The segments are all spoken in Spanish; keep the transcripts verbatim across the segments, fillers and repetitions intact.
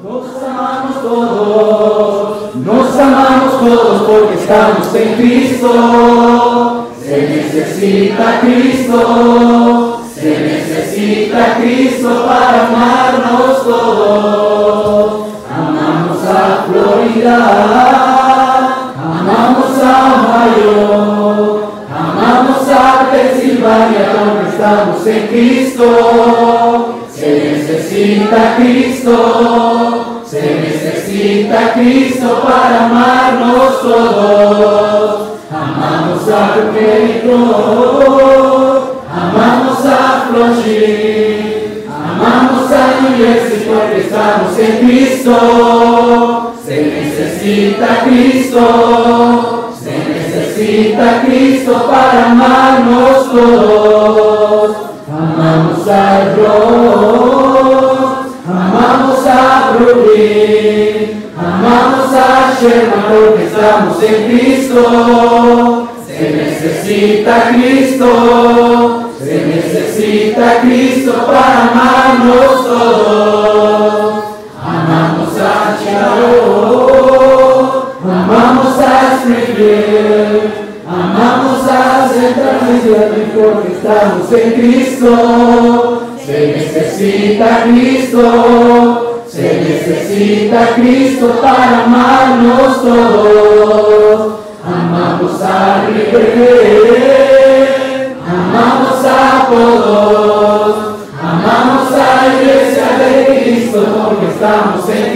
Nos amamos todos, nos amamos todos porque estamos en Cristo. Se necesita Cristo, se necesita Cristo para amarnos todos. Amamos a Florida, amamos a Ohio, amamos a Pensilvania porque estamos en Cristo. Se necesita Cristo, se necesita Cristo para amarnos todos. Amamos a México, amamos a Flushing, amamos a New Jersey porque estamos en Cristo. Se necesita Cristo, se necesita Cristo para amarnos todos. Amamos a Ross, amamos a Brooklyn, amamos a Sherman porque estamos en Cristo. Se necesita Cristo, se necesita Cristo para amarnos todos. Amamos a Chicago, amamos a Springfield, amamos a Central Michigan porque estamos en Cristo. Se necesita Cristo, se necesita Cristo para amarnos todos. Amamos a Riverhead, amamos a todos, amamos a la Iglesia de Cristo porque estamos en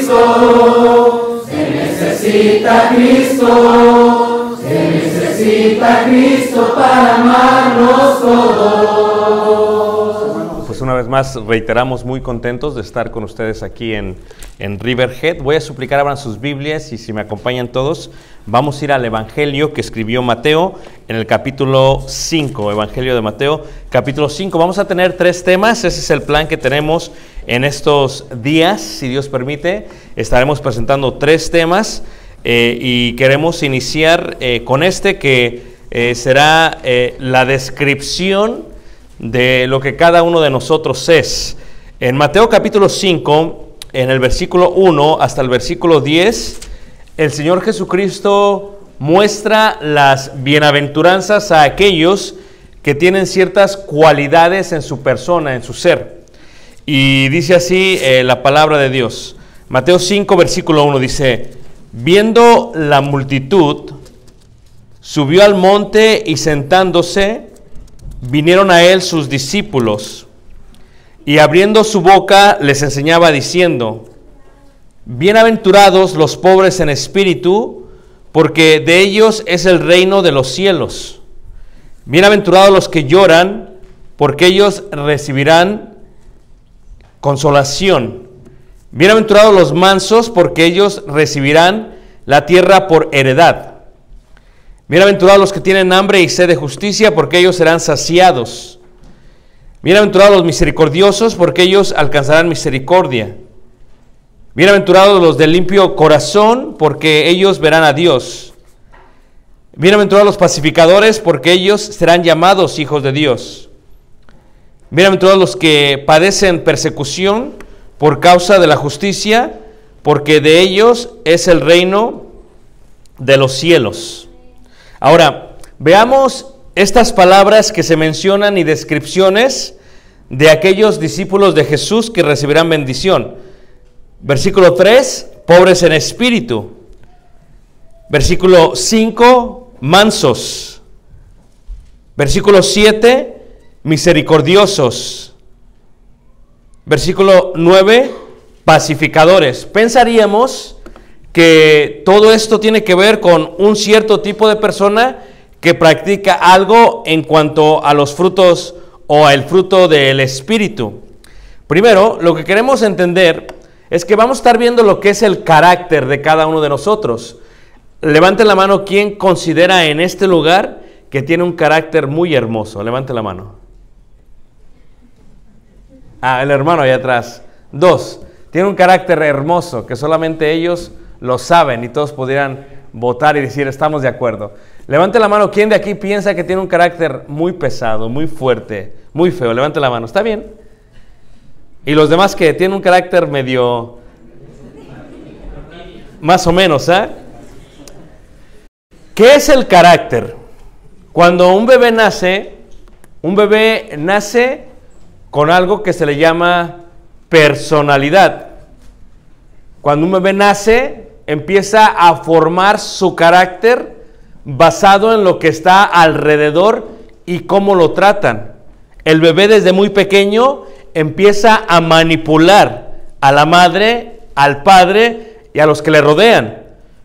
Cristo. Se necesita Cristo, se necesita Cristo para amarnos todos. Pues una vez más reiteramos muy contentos de estar con ustedes aquí en, en Riverhead. Voy a suplicar abran sus Biblias y si me acompañan todos, vamos a ir al Evangelio que escribió Mateo en el capítulo cinco, Evangelio de Mateo, capítulo cinco. Vamos a tener tres temas, ese es el plan que tenemos en estos días, si Dios permite. Estaremos presentando tres temas eh, y queremos iniciar eh, con este que eh, será eh, la descripción de lo que cada uno de nosotros es. En Mateo capítulo cinco, en el versículo uno hasta el versículo diez, el Señor Jesucristo muestra las bienaventuranzas a aquellos que tienen ciertas cualidades en su persona, en su ser. Y dice así eh, la palabra de Dios. Mateo cinco, versículo uno dice: viendo la multitud, subió al monte y sentándose, vinieron a él sus discípulos, y abriendo su boca les enseñaba diciendo: bienaventurados los pobres en espíritu, porque de ellos es el reino de los cielos. Bienaventurados los que lloran, porque ellos recibirán consolación. Bienaventurados los mansos, porque ellos recibirán la tierra por heredad. Bienaventurados los que tienen hambre y sed de justicia, porque ellos serán saciados. Bienaventurados los misericordiosos, porque ellos alcanzarán misericordia. Bienaventurados los de limpio corazón, porque ellos verán a Dios. Bienaventurados los pacificadores, porque ellos serán llamados hijos de Dios. Bienaventurados los que padecen persecución por causa de la justicia, porque de ellos es el reino de los cielos. Ahora, veamos estas palabras que se mencionan y descripciones de aquellos discípulos de Jesús que recibirán bendición. Versículo tres, pobres en espíritu. Versículo cinco, mansos. Versículo siete, misericordiosos. Versículo nueve, pacificadores. Pensaríamos que todo esto tiene que ver con un cierto tipo de persona que practica algo en cuanto a los frutos o al fruto del Espíritu. Primero, lo que queremos entender es que vamos a estar viendo lo que es el carácter de cada uno de nosotros. Levante la mano quien considera en este lugar que tiene un carácter muy hermoso. Levante la mano. Ah, el hermano allá atrás. Dos, tiene un carácter hermoso que solamente ellos lo saben y todos pudieran votar y decir estamos de acuerdo. Levante la mano, ¿quién de aquí piensa que tiene un carácter muy pesado, muy fuerte, muy feo? Levante la mano, ¿está bien? Y los demás que tienen un carácter medio Más o menos, ¿ah? ¿eh? ¿Qué es el carácter? Cuando un bebé nace, un bebé nace con algo que se le llama personalidad. Cuando un bebé nace, empieza a formar su carácter basado en lo que está alrededor y cómo lo tratan. El bebé desde muy pequeño empieza a manipular a la madre, al padre y a los que le rodean.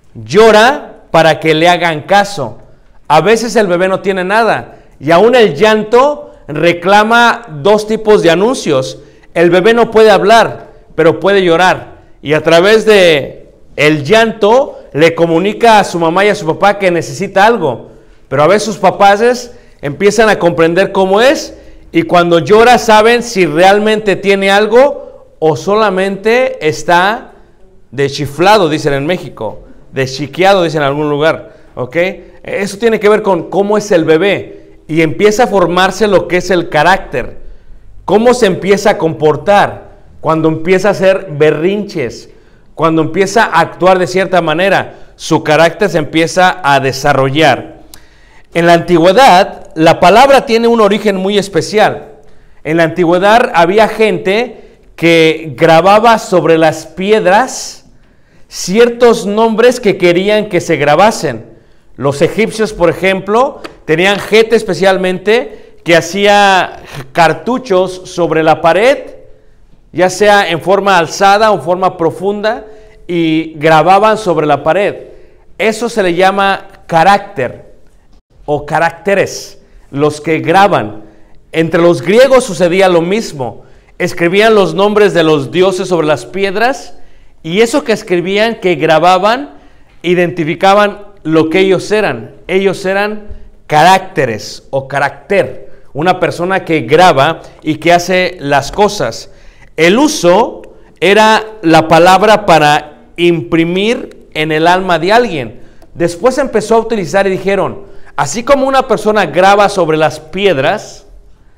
Llora para que le hagan caso. A veces el bebé no tiene nada y aún el llanto reclama dos tipos de anuncios. El bebé no puede hablar, pero puede llorar, y a través de el llanto le comunica a su mamá y a su papá que necesita algo, pero a veces sus papás empiezan a comprender cómo es, y cuando llora saben si realmente tiene algo o solamente está deschiflado, dicen en México, deschiqueado, dicen en algún lugar, ¿ok? Eso tiene que ver con cómo es el bebé, y empieza a formarse lo que es el carácter, cómo se empieza a comportar, cuando empieza a hacer berrinches, cuando empieza a actuar de cierta manera, su carácter se empieza a desarrollar. En la antigüedad, la palabra tiene un origen muy especial. En la antigüedad había gente que grababa sobre las piedras ciertos nombres que querían que se grabasen. Los egipcios, por ejemplo, tenían gente especialmente que hacía cartuchos sobre la pared, ya sea en forma alzada o en forma profunda, y grababan sobre la pared. Eso se le llama carácter o caracteres, los que graban. Entre los griegos sucedía lo mismo. Escribían los nombres de los dioses sobre las piedras, y eso que escribían, que grababan, identificaban lo que ellos eran. Ellos eran caracteres o carácter, una persona que graba y que hace las cosas. El uso era la palabra para imprimir en el alma de alguien. Después empezó a utilizar y dijeron, así como una persona graba sobre las piedras,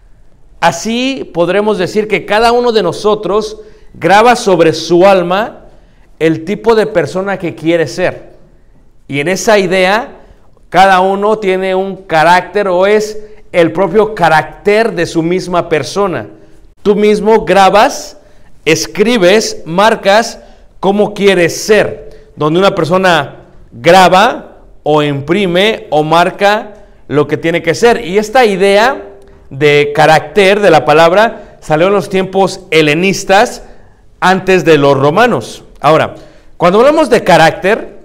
así podremos decir que cada uno de nosotros graba sobre su alma el tipo de persona que quiere ser. Y en esa idea, cada uno tiene un carácter o es el propio carácter de su misma persona. Tú mismo grabas, escribes, marcas cómo quieres ser. Donde una persona graba o imprime o marca lo que tiene que ser. Y esta idea de carácter de la palabra salió en los tiempos helenistas antes de los romanos. Ahora, cuando hablamos de carácter,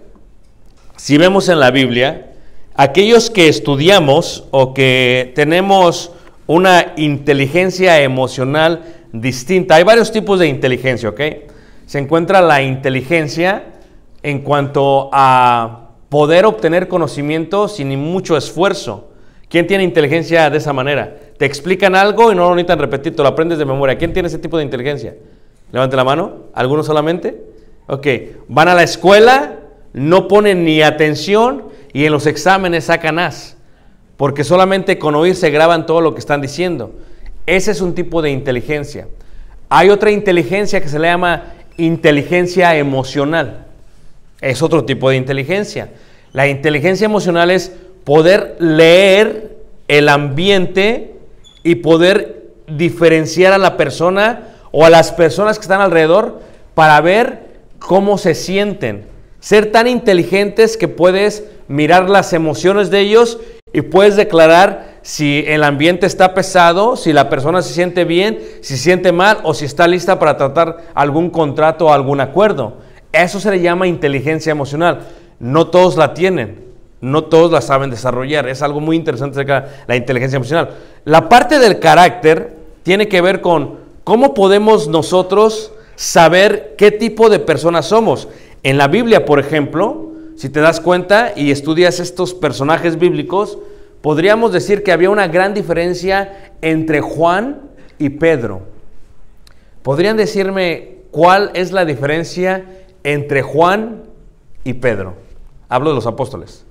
si vemos en la Biblia, aquellos que estudiamos o que tenemos una inteligencia emocional distinta, hay varios tipos de inteligencia, ¿ok? Se encuentra la inteligencia en cuanto a poder obtener conocimiento sin mucho esfuerzo. ¿Quién tiene inteligencia de esa manera? Te explican algo y no lo necesitan repetir, te lo aprendes de memoria. ¿Quién tiene ese tipo de inteligencia? Levante la mano. ¿Algunos solamente? Ok. Van a la escuela, no ponen ni atención y en los exámenes sacan as, porque solamente con oír se graban todo lo que están diciendo. Ese es un tipo de inteligencia. Hay otra inteligencia que se le llama inteligencia emocional. Es otro tipo de inteligencia. La inteligencia emocional es poder leer el ambiente y poder diferenciar a la persona o a las personas que están alrededor para ver cómo se sienten. Ser tan inteligentes que puedes mirar las emociones de ellos y puedes declarar si el ambiente está pesado, si la persona se siente bien, si se siente mal o si está lista para tratar algún contrato o algún acuerdo. Eso se le llama inteligencia emocional. No todos la tienen, no todos la saben desarrollar. Es algo muy interesante acerca de la inteligencia emocional. La parte del carácter tiene que ver con cómo podemos nosotros saber qué tipo de personas somos. En la Biblia, por ejemplo, si te das cuenta y estudias estos personajes bíblicos, podríamos decir que había una gran diferencia entre Juan y Pedro. ¿Podrían decirme cuál es la diferencia entre Juan y Pedro? Hablo de los apóstoles.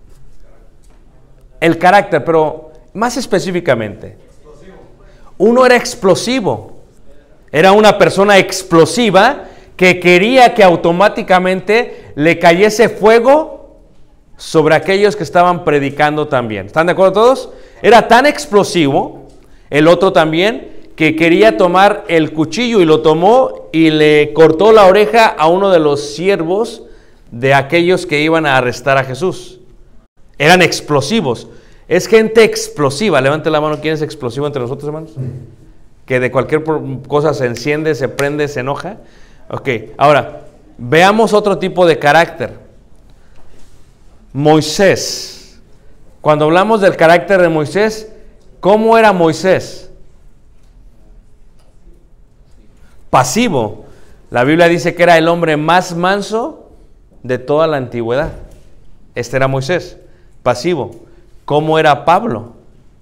El carácter, pero más específicamente. Uno era explosivo. Era una persona explosiva que quería que automáticamente le cayese fuego sobre aquellos que estaban predicando también. ¿Están de acuerdo todos? Era tan explosivo, el otro también, que quería tomar el cuchillo y lo tomó y le cortó la oreja a uno de los siervos de aquellos que iban a arrestar a Jesús. Eran explosivos. Es gente explosiva. Levante la mano, ¿quién es explosivo entre nosotros, hermanos? Que de cualquier cosa se enciende, se prende, se enoja. Ok, ahora, veamos otro tipo de carácter. Moisés. Cuando hablamos del carácter de Moisés, ¿cómo era Moisés? Pasivo. La Biblia dice que era el hombre más manso de toda la antigüedad. Este era Moisés, pasivo. ¿Cómo era Pablo?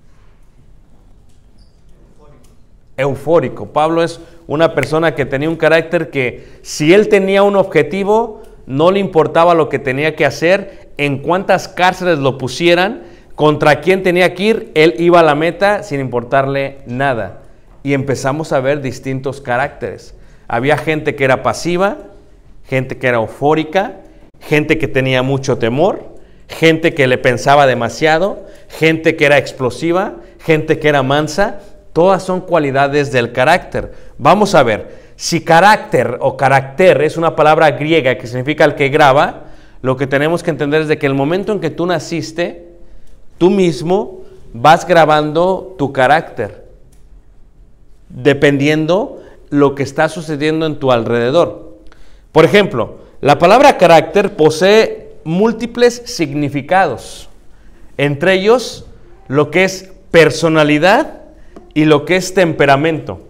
Eufórico. Pablo es una persona que tenía un carácter que, si él tenía un objetivo, no le importaba lo que tenía que hacer, en cuántas cárceles lo pusieran, contra quién tenía que ir, él iba a la meta sin importarle nada. Y empezamos a ver distintos caracteres. Había gente que era pasiva, gente que era eufórica, gente que tenía mucho temor, gente que le pensaba demasiado, gente que era explosiva, gente que era mansa. Todas son cualidades del carácter. Vamos a ver, si carácter o carácter es una palabra griega que significa el que graba, lo que tenemos que entender es de que el momento en que tú naciste, tú mismo vas grabando tu carácter, dependiendo lo que está sucediendo en tu alrededor. Por ejemplo, la palabra carácter posee múltiples significados, entre ellos lo que es personalidad y lo que es temperamento.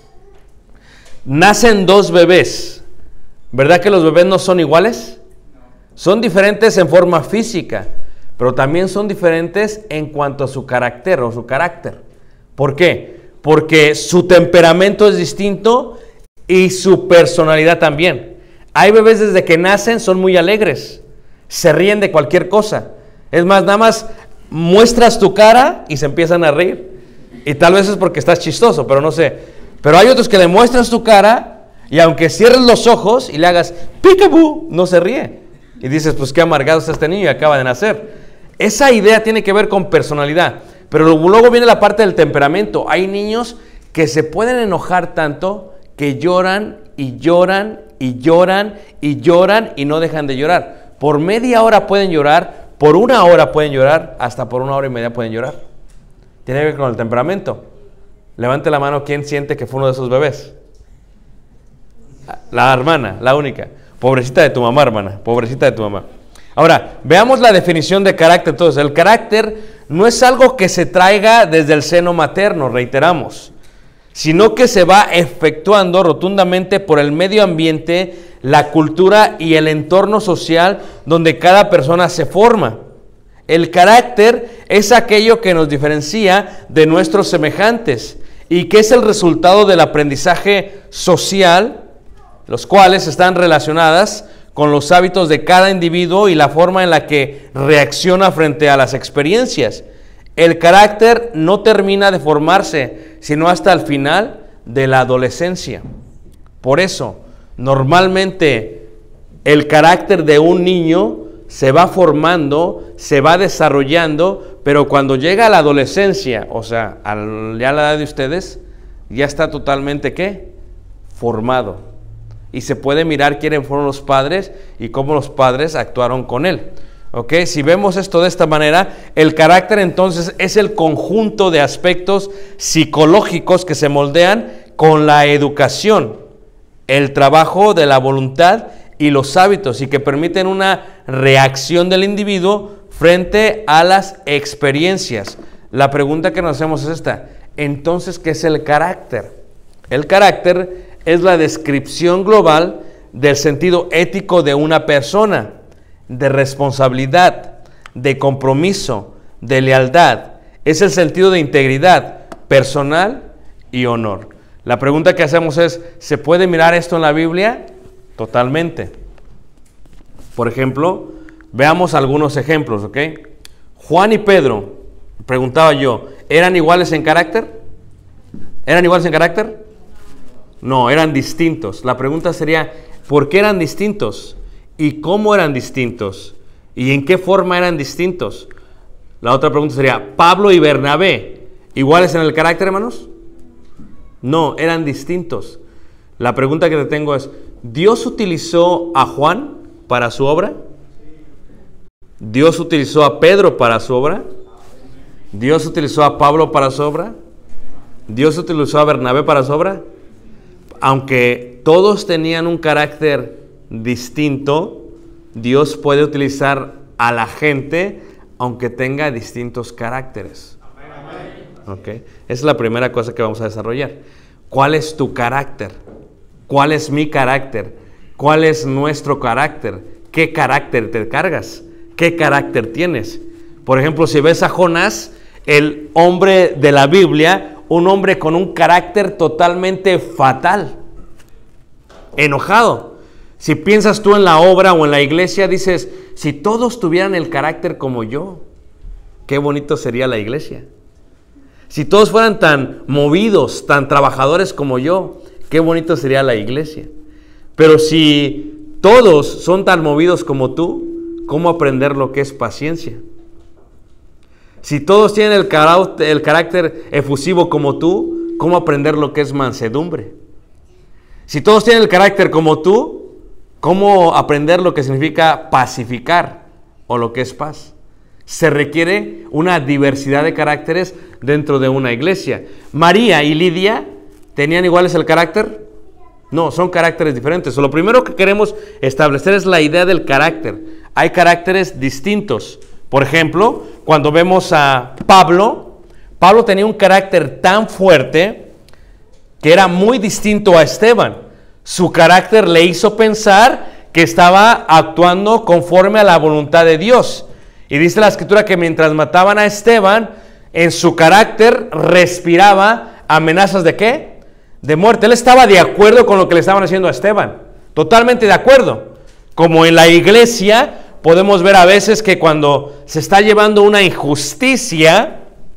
Nacen dos bebés, ¿verdad que los bebés no son iguales? Son diferentes en forma física, pero también son diferentes en cuanto a su carácter o su carácter. ¿Por qué? Porque su temperamento es distinto y su personalidad también. Hay bebés desde que nacen son muy alegres, se ríen de cualquier cosa. Es más, nada más muestras tu cara y se empiezan a reír. Y tal vez es porque estás chistoso, pero no sé. Pero hay otros que le muestras tu cara y aunque cierres los ojos y le hagas peekaboo, no se ríe. Y dices, pues qué amargado está este niño y acaba de nacer. Esa idea tiene que ver con personalidad. Pero luego viene la parte del temperamento. Hay niños que se pueden enojar tanto que lloran y lloran y lloran y lloran y no dejan de llorar. Por media hora pueden llorar, por una hora pueden llorar, hasta por una hora y media pueden llorar. Tiene que ver con el temperamento. Levante la mano, ¿quién siente que fue uno de esos bebés? La hermana, la única. Pobrecita de tu mamá, hermana, pobrecita de tu mamá. Ahora, veamos la definición de carácter. Entonces, el carácter no es algo que se traiga desde el seno materno, reiteramos, sino que se va efectuando rotundamente por el medio ambiente, la cultura y el entorno social donde cada persona se forma. El carácter es aquello que nos diferencia de nuestros semejantes y que es el resultado del aprendizaje social, los cuales están relacionadas con los hábitos de cada individuo y la forma en la que reacciona frente a las experiencias. El carácter no termina de formarse, sino hasta el final de la adolescencia. Por eso, normalmente, el carácter de un niño se va formando, se va desarrollando, pero cuando llega a la adolescencia, o sea, a ya la edad de ustedes, ya está totalmente, ¿qué? Formado. Y se puede mirar quiénes fueron los padres y cómo los padres actuaron con él. ¿Ok? Si vemos esto de esta manera, el carácter entonces es el conjunto de aspectos psicológicos que se moldean con la educación, el trabajo de la voluntad y los hábitos y que permiten una reacción del individuo frente a las experiencias. La pregunta que nos hacemos es esta: entonces, ¿qué es el carácter? El carácter es la descripción global del sentido ético de una persona, de responsabilidad, de compromiso, de lealtad. Es el sentido de integridad personal y honor. La pregunta que hacemos es, ¿se puede mirar esto en la Biblia? Totalmente. Por ejemplo, veamos algunos ejemplos, ¿ok? Juan y Pedro, preguntaba yo, ¿eran iguales en carácter? ¿Eran iguales en carácter? No, eran distintos. La pregunta sería, ¿por qué eran distintos? ¿Y cómo eran distintos? ¿Y en qué forma eran distintos? La otra pregunta sería, ¿Pablo y Bernabé iguales en el carácter, hermanos? No, eran distintos. La pregunta que te tengo es, ¿Dios utilizó a Juan para su obra? ¿Dios utilizó a Pedro para su obra? ¿Dios utilizó a Pablo para su obra? ¿Dios utilizó a Bernabé para su obra? Aunque todos tenían un carácter distinto, Dios puede utilizar a la gente aunque tenga distintos caracteres. Okay. Esa es la primera cosa que vamos a desarrollar. ¿Cuál es tu carácter? ¿Cuál es mi carácter? ¿Cuál es nuestro carácter? ¿Qué carácter te cargas? ¿Qué carácter tienes? Por ejemplo, si ves a Jonás, el hombre de la Biblia, un hombre con un carácter totalmente fatal, enojado. Si piensas tú en la obra o en la iglesia, dices, si todos tuvieran el carácter como yo, qué bonito sería la iglesia. Si todos fueran tan movidos, tan trabajadores como yo, qué bonito sería la iglesia. Pero si todos son tan movidos como tú, ¿cómo aprender lo que es paciencia? Si todos tienen el, car- el carácter efusivo como tú, ¿cómo aprender lo que es mansedumbre? Si todos tienen el carácter como tú, ¿cómo aprender lo que significa pacificar o lo que es paz? Se requiere una diversidad de caracteres dentro de una iglesia. María y Lidia, ¿tenían iguales el carácter? No, son caracteres diferentes. Lo primero que queremos establecer es la idea del carácter. Hay caracteres distintos. Por ejemplo, cuando vemos a Pablo, Pablo tenía un carácter tan fuerte que era muy distinto a Esteban. Su carácter le hizo pensar que estaba actuando conforme a la voluntad de Dios. Y dice la Escritura que mientras mataban a Esteban, en su carácter respiraba amenazas ¿de qué? De muerte. Él estaba de acuerdo con lo que le estaban haciendo a Esteban. Totalmente de acuerdo. Como en la iglesia podemos ver a veces que cuando se está llevando una injusticia,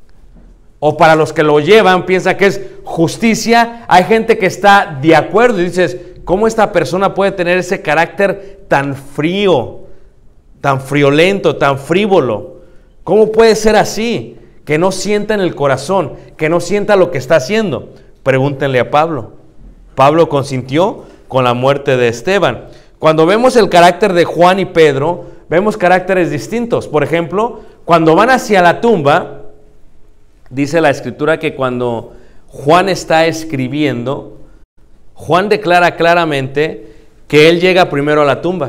o para los que lo llevan, piensa que es justicia, hay gente que está de acuerdo y dices, ¿cómo esta persona puede tener ese carácter tan frío, tan friolento, tan frívolo? ¿Cómo puede ser así? Que no sienta en el corazón, que no sienta lo que está haciendo. Pregúntenle a Pablo. Pablo consintió con la muerte de Esteban. Cuando vemos el carácter de Juan y Pedro, vemos caracteres distintos. Por ejemplo, cuando van hacia la tumba, dice la Escritura que cuando Juan está escribiendo, Juan declara claramente que él llega primero a la tumba.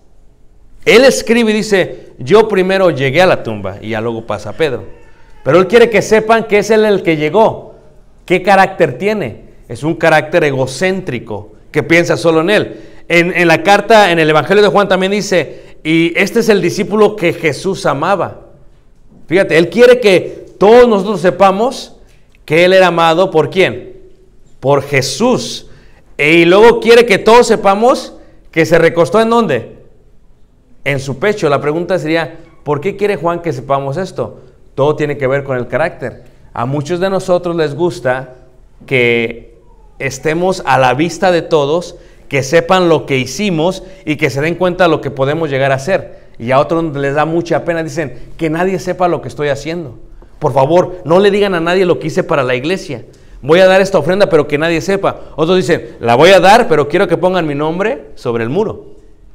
Él escribe y dice, yo primero llegué a la tumba, y ya luego pasa Pedro. Pero él quiere que sepan que es él el que llegó. ¿Qué carácter tiene? Es un carácter egocéntrico, que piensa solo en él. En, en la carta, en el Evangelio de Juan también dice, y este es el discípulo que Jesús amaba. Fíjate, él quiere que todos nosotros sepamos que él era amado ¿por quién? Por Jesús. Y luego quiere que todos sepamos que se recostó ¿en dónde? En su pecho. La pregunta sería, ¿por qué quiere Juan que sepamos esto? Todo tiene que ver con el carácter. A muchos de nosotros les gusta que estemos a la vista de todos, que sepan lo que hicimos y que se den cuenta de lo que podemos llegar a hacer. Y a otros les da mucha pena, dicen, que nadie sepa lo que estoy haciendo. Por favor, no le digan a nadie lo que hice para la iglesia. Voy a dar esta ofrenda, pero que nadie sepa. Otros dicen, la voy a dar, pero quiero que pongan mi nombre sobre el muro.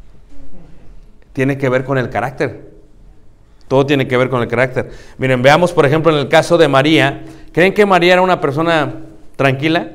Tiene que ver con el carácter. Todo tiene que ver con el carácter. Miren, veamos por ejemplo en el caso de María. ¿Creen que María era una persona tranquila?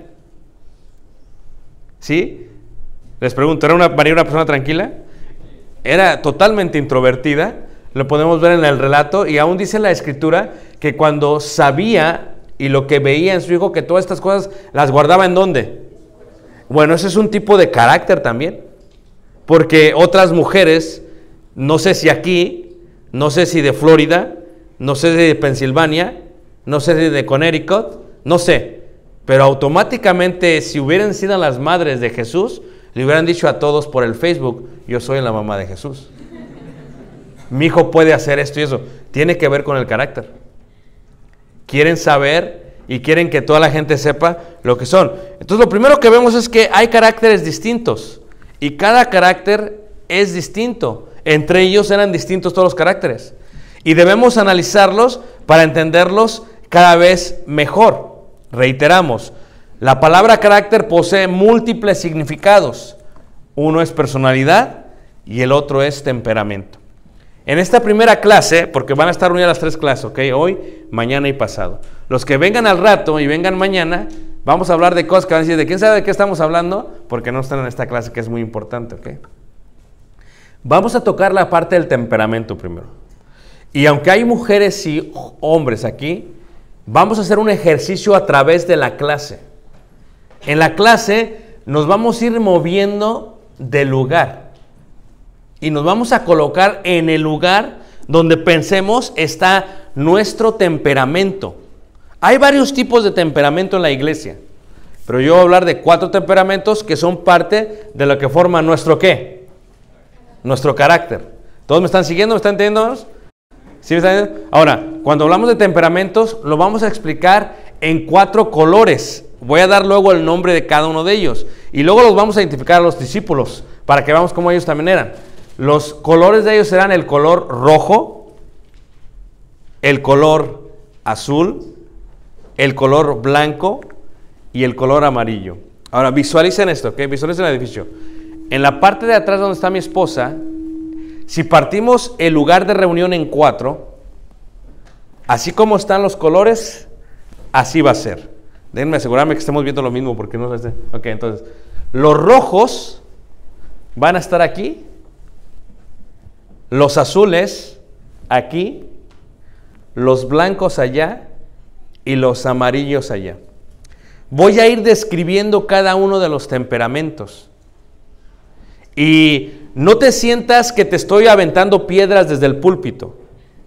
¿Sí? Les pregunto, ¿era una, María una persona tranquila? Era totalmente introvertida. Lo podemos ver en el relato. Y aún dice la Escritura que cuando sabía y lo que veía en su hijo, que todas estas cosas las guardaba ¿en dónde? Bueno, ese es un tipo de carácter también. Porque otras mujeres, no sé si aquí, no sé si de Florida, no sé si de Pensilvania, no sé si de Connecticut, no sé. Pero automáticamente, si hubieran sido las madres de Jesús, le hubieran dicho a todos por el Facebook, yo soy la mamá de Jesús. Mi hijo puede hacer esto y eso. Tiene que ver con el carácter. Quieren saber y quieren que toda la gente sepa lo que son. Entonces lo primero que vemos es que hay caracteres distintos. Y cada carácter es distinto. Entre ellos eran distintos todos los caracteres. Y debemos analizarlos para entenderlos cada vez mejor. Reiteramos, la palabra carácter posee múltiples significados. Uno es personalidad y el otro es temperamento. En esta primera clase, porque van a estar unidas las tres clases, ¿ok? Hoy, mañana y pasado. Los que vengan al rato y vengan mañana, vamos a hablar de cosas que van a decir, ¿de quién sabe de qué estamos hablando? Porque no están en esta clase que es muy importante, ¿ok? Vamos a tocar la parte del temperamento primero. Y aunque hay mujeres y hombres aquí, vamos a hacer un ejercicio a través de la clase. En la clase nos vamos a ir moviendo de lugar. Y nos vamos a colocar en el lugar donde pensemos está nuestro temperamento. Hay varios tipos de temperamento en la iglesia, pero yo voy a hablar de cuatro temperamentos que son parte de lo que forma nuestro ¿qué? Nuestro carácter. ¿Todos me están siguiendo? ¿Me están entendiendo? ¿Sí me están entendiendo? Ahora, cuando hablamos de temperamentos, lo vamos a explicar en cuatro colores. Voy a dar luego el nombre de cada uno de ellos. Y luego los vamos a identificar a los discípulos, para que veamos cómo ellos también eran. Los colores de ellos serán el color rojo, el color azul, el color blanco y el color amarillo. Ahora visualicen esto, ¿ok? Visualicen el edificio. En la parte de atrás donde está mi esposa, si partimos el lugar de reunión en cuatro, así como están los colores, así va a ser. Déjenme asegurarme que estemos viendo lo mismo porque no sé. Ok, entonces, los rojos van a estar aquí. Los azules aquí, los blancos allá y los amarillos allá. Voy a ir describiendo cada uno de los temperamentos. Y no te sientas que te estoy aventando piedras desde el púlpito.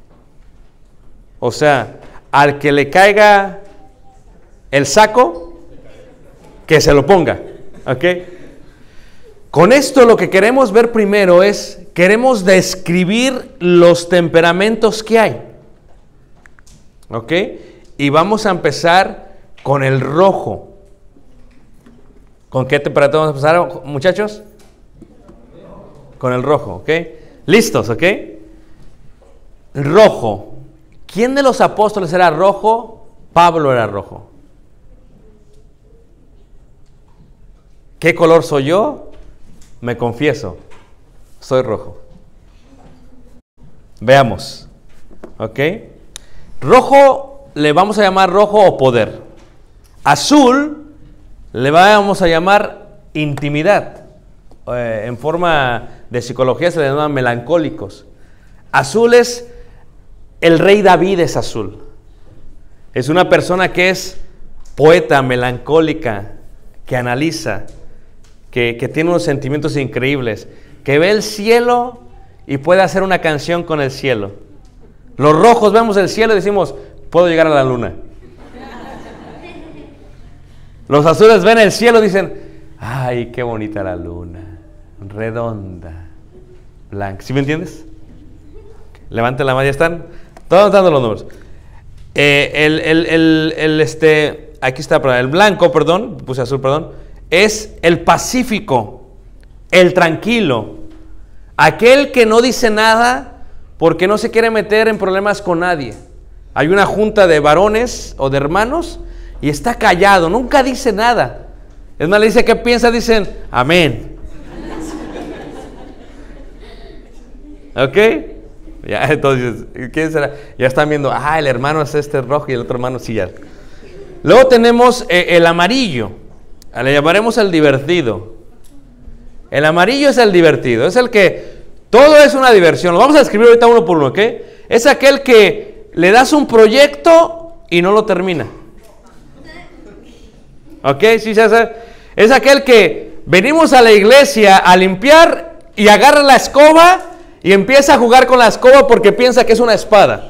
O sea, al que le caiga el saco, que se lo ponga. ¿Ok? Con esto lo que queremos ver primero es, queremos describir los temperamentos que hay. ¿Ok? Y vamos a empezar con el rojo. ¿Con qué temperatura vamos a empezar, muchachos? Con el rojo, ¿ok? ¿Listos, ok? Rojo. ¿Quién de los apóstoles era rojo? Pablo era rojo. ¿Qué color soy yo? Me confieso, soy rojo. Veamos, ¿ok? Rojo le vamos a llamar rojo o poder. Azul le vamos a llamar intimidad. Eh, en forma de psicología se le llama melancólicos. Azul es, el rey David es azul. Es una persona que es poeta, melancólica, que analiza, que, que tiene unos sentimientos increíbles, que ve el cielo y puede hacer una canción con el cielo. Los rojos vemos el cielo y decimos, puedo llegar a la luna. Los azules ven el cielo y dicen, ay, qué bonita la luna, redonda, blanca. ¿Sí me entiendes? Levanten la mano, ya están. Todos dando los números. Eh, el, el, el, el, este, aquí está, el blanco, perdón, puse azul, perdón, es el pacífico, el tranquilo, aquel que no dice nada porque no se quiere meter en problemas con nadie. Hay una junta de varones o de hermanos y está callado, nunca dice nada. Es más, le dice, ¿qué piensa? Dicen, amén. ¿Ok? Ya, entonces, ¿quién será? Ya están viendo, ah, el hermano es este rojo y el otro hermano sí ya. Luego tenemos eh, el amarillo. Le llamaremos el divertido. El amarillo es el divertido. Es el que todo es una diversión. Lo vamos a escribir ahorita uno por uno, ¿ok? Es aquel que le das un proyecto y no lo termina. ¿Ok? Sí, ya sé. Es aquel que venimos a la iglesia a limpiar y agarra la escoba y empieza a jugar con la escoba porque piensa que es una espada.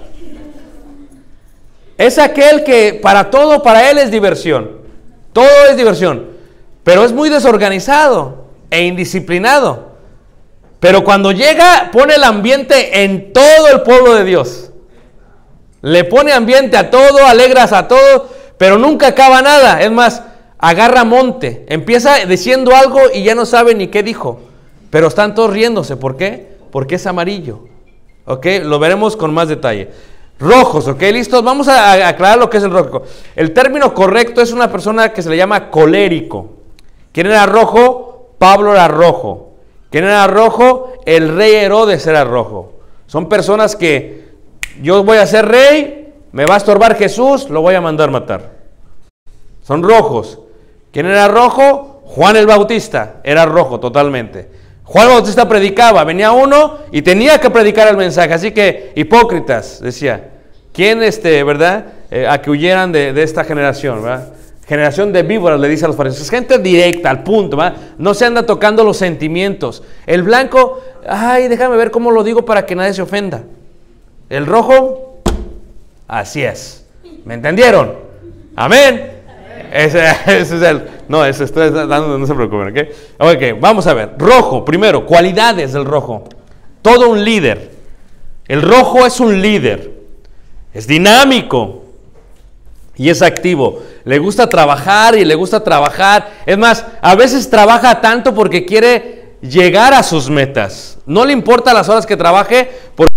Es aquel que para todo, para él es diversión. Todo es diversión. Pero es muy desorganizado e indisciplinado. Pero cuando llega, pone el ambiente en todo el pueblo de Dios. Le pone ambiente a todo, alegras a todo, pero nunca acaba nada. Es más, agarra monte. Empieza diciendo algo y ya no sabe ni qué dijo. pero están todos riéndose. ¿Por qué? Porque es amarillo. ¿Ok? Lo veremos con más detalle. Rojos, ¿ok? ¿Listos? Vamos a, a aclarar lo que es el rojo. El término correcto es una persona que se le llama colérico. ¿Quién era rojo? Pablo era rojo. ¿Quién era rojo? El rey Herodes era rojo. Son personas que yo voy a ser rey, me va a estorbar Jesús, lo voy a mandar matar. Son rojos. ¿Quién era rojo? Juan el Bautista era rojo totalmente. Juan el Bautista predicaba, venía uno y tenía que predicar el mensaje, así que hipócritas, decía, ¿quién, este, verdad, eh, a que huyeran de, de esta generación, verdad? Generación de víboras, le dice a los fariseos, gente directa, al punto, ¿verdad? No se anda tocando los sentimientos. El blanco, ay, déjame ver cómo lo digo para que nadie se ofenda. El rojo, así es, ¿me entendieron? Amén. Ese, ese es el, no, ese estoy dando, no se preocupen, ¿ok? Ok, vamos a ver, rojo, primero, cualidades del rojo, todo un líder, el rojo es un líder, es dinámico y es activo, le gusta trabajar y le gusta trabajar, es más, a veces trabaja tanto porque quiere llegar a sus metas, no le importa las horas que trabaje, porque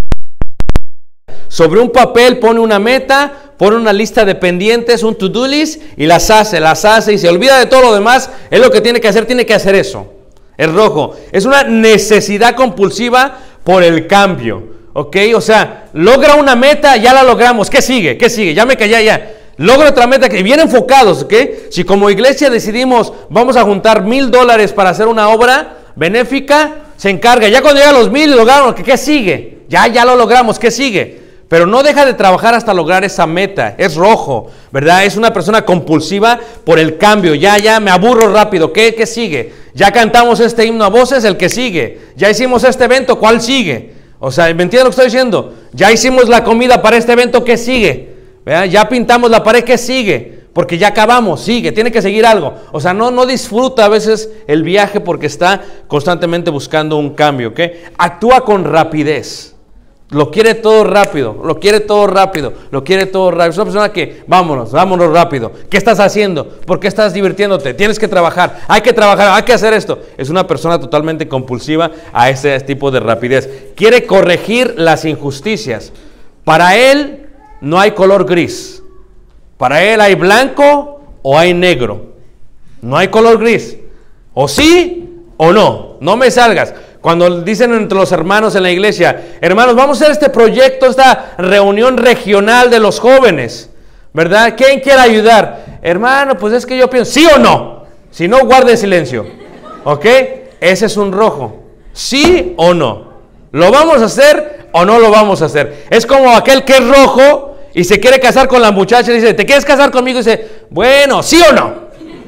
sobre un papel pone una meta, pone una lista de pendientes, un to-do list y las hace, las hace y se olvida de todo lo demás. Es lo que tiene que hacer, tiene que hacer eso. Es rojo. Es una necesidad compulsiva por el cambio. ¿Ok? O sea, logra una meta, ya la logramos. ¿Qué sigue? ¿Qué sigue? Ya me callé, ya. Logra otra meta, que bien enfocados. ¿Ok? Si como iglesia decidimos, vamos a juntar mil dólares para hacer una obra benéfica, se encarga. Ya cuando llega a los mil y logramos, ¿qué sigue? Ya, ya lo logramos. ¿Qué sigue? Pero no deja de trabajar hasta lograr esa meta. Es rojo, ¿verdad? Es una persona compulsiva por el cambio. Ya, ya, me aburro rápido. ¿Qué, qué sigue? Ya cantamos este himno a voces, el que sigue. Ya hicimos este evento, ¿cuál sigue? O sea, ¿me entiendes lo que estoy diciendo? Ya hicimos la comida para este evento, ¿qué sigue? ¿Verdad? Ya pintamos la pared, ¿qué sigue? Porque ya acabamos, sigue, tiene que seguir algo. O sea, no, no disfruta a veces el viaje porque está constantemente buscando un cambio, ¿ok? Actúa con rapidez. Lo quiere todo rápido, lo quiere todo rápido, lo quiere todo rápido. Es una persona que, vámonos, vámonos rápido. ¿Qué estás haciendo? ¿Por qué estás divirtiéndote? Tienes que trabajar, hay que trabajar, hay que hacer esto. Es una persona totalmente compulsiva a ese tipo de rapidez. Quiere corregir las injusticias. Para él no hay color gris. Para él hay blanco o hay negro. No hay color gris. O sí o no. No me salgas. Cuando dicen entre los hermanos en la iglesia, hermanos, vamos a hacer este proyecto, esta reunión regional de los jóvenes, ¿verdad? ¿Quién quiere ayudar? Hermano, pues es que yo pienso, ¿sí o no? Si no, guarde silencio, ¿ok? Ese es un rojo, ¿sí o no? ¿Lo vamos a hacer o no lo vamos a hacer? Es como aquel que es rojo y se quiere casar con la muchacha y dice, ¿te quieres casar conmigo? Y dice, bueno, ¿sí o no?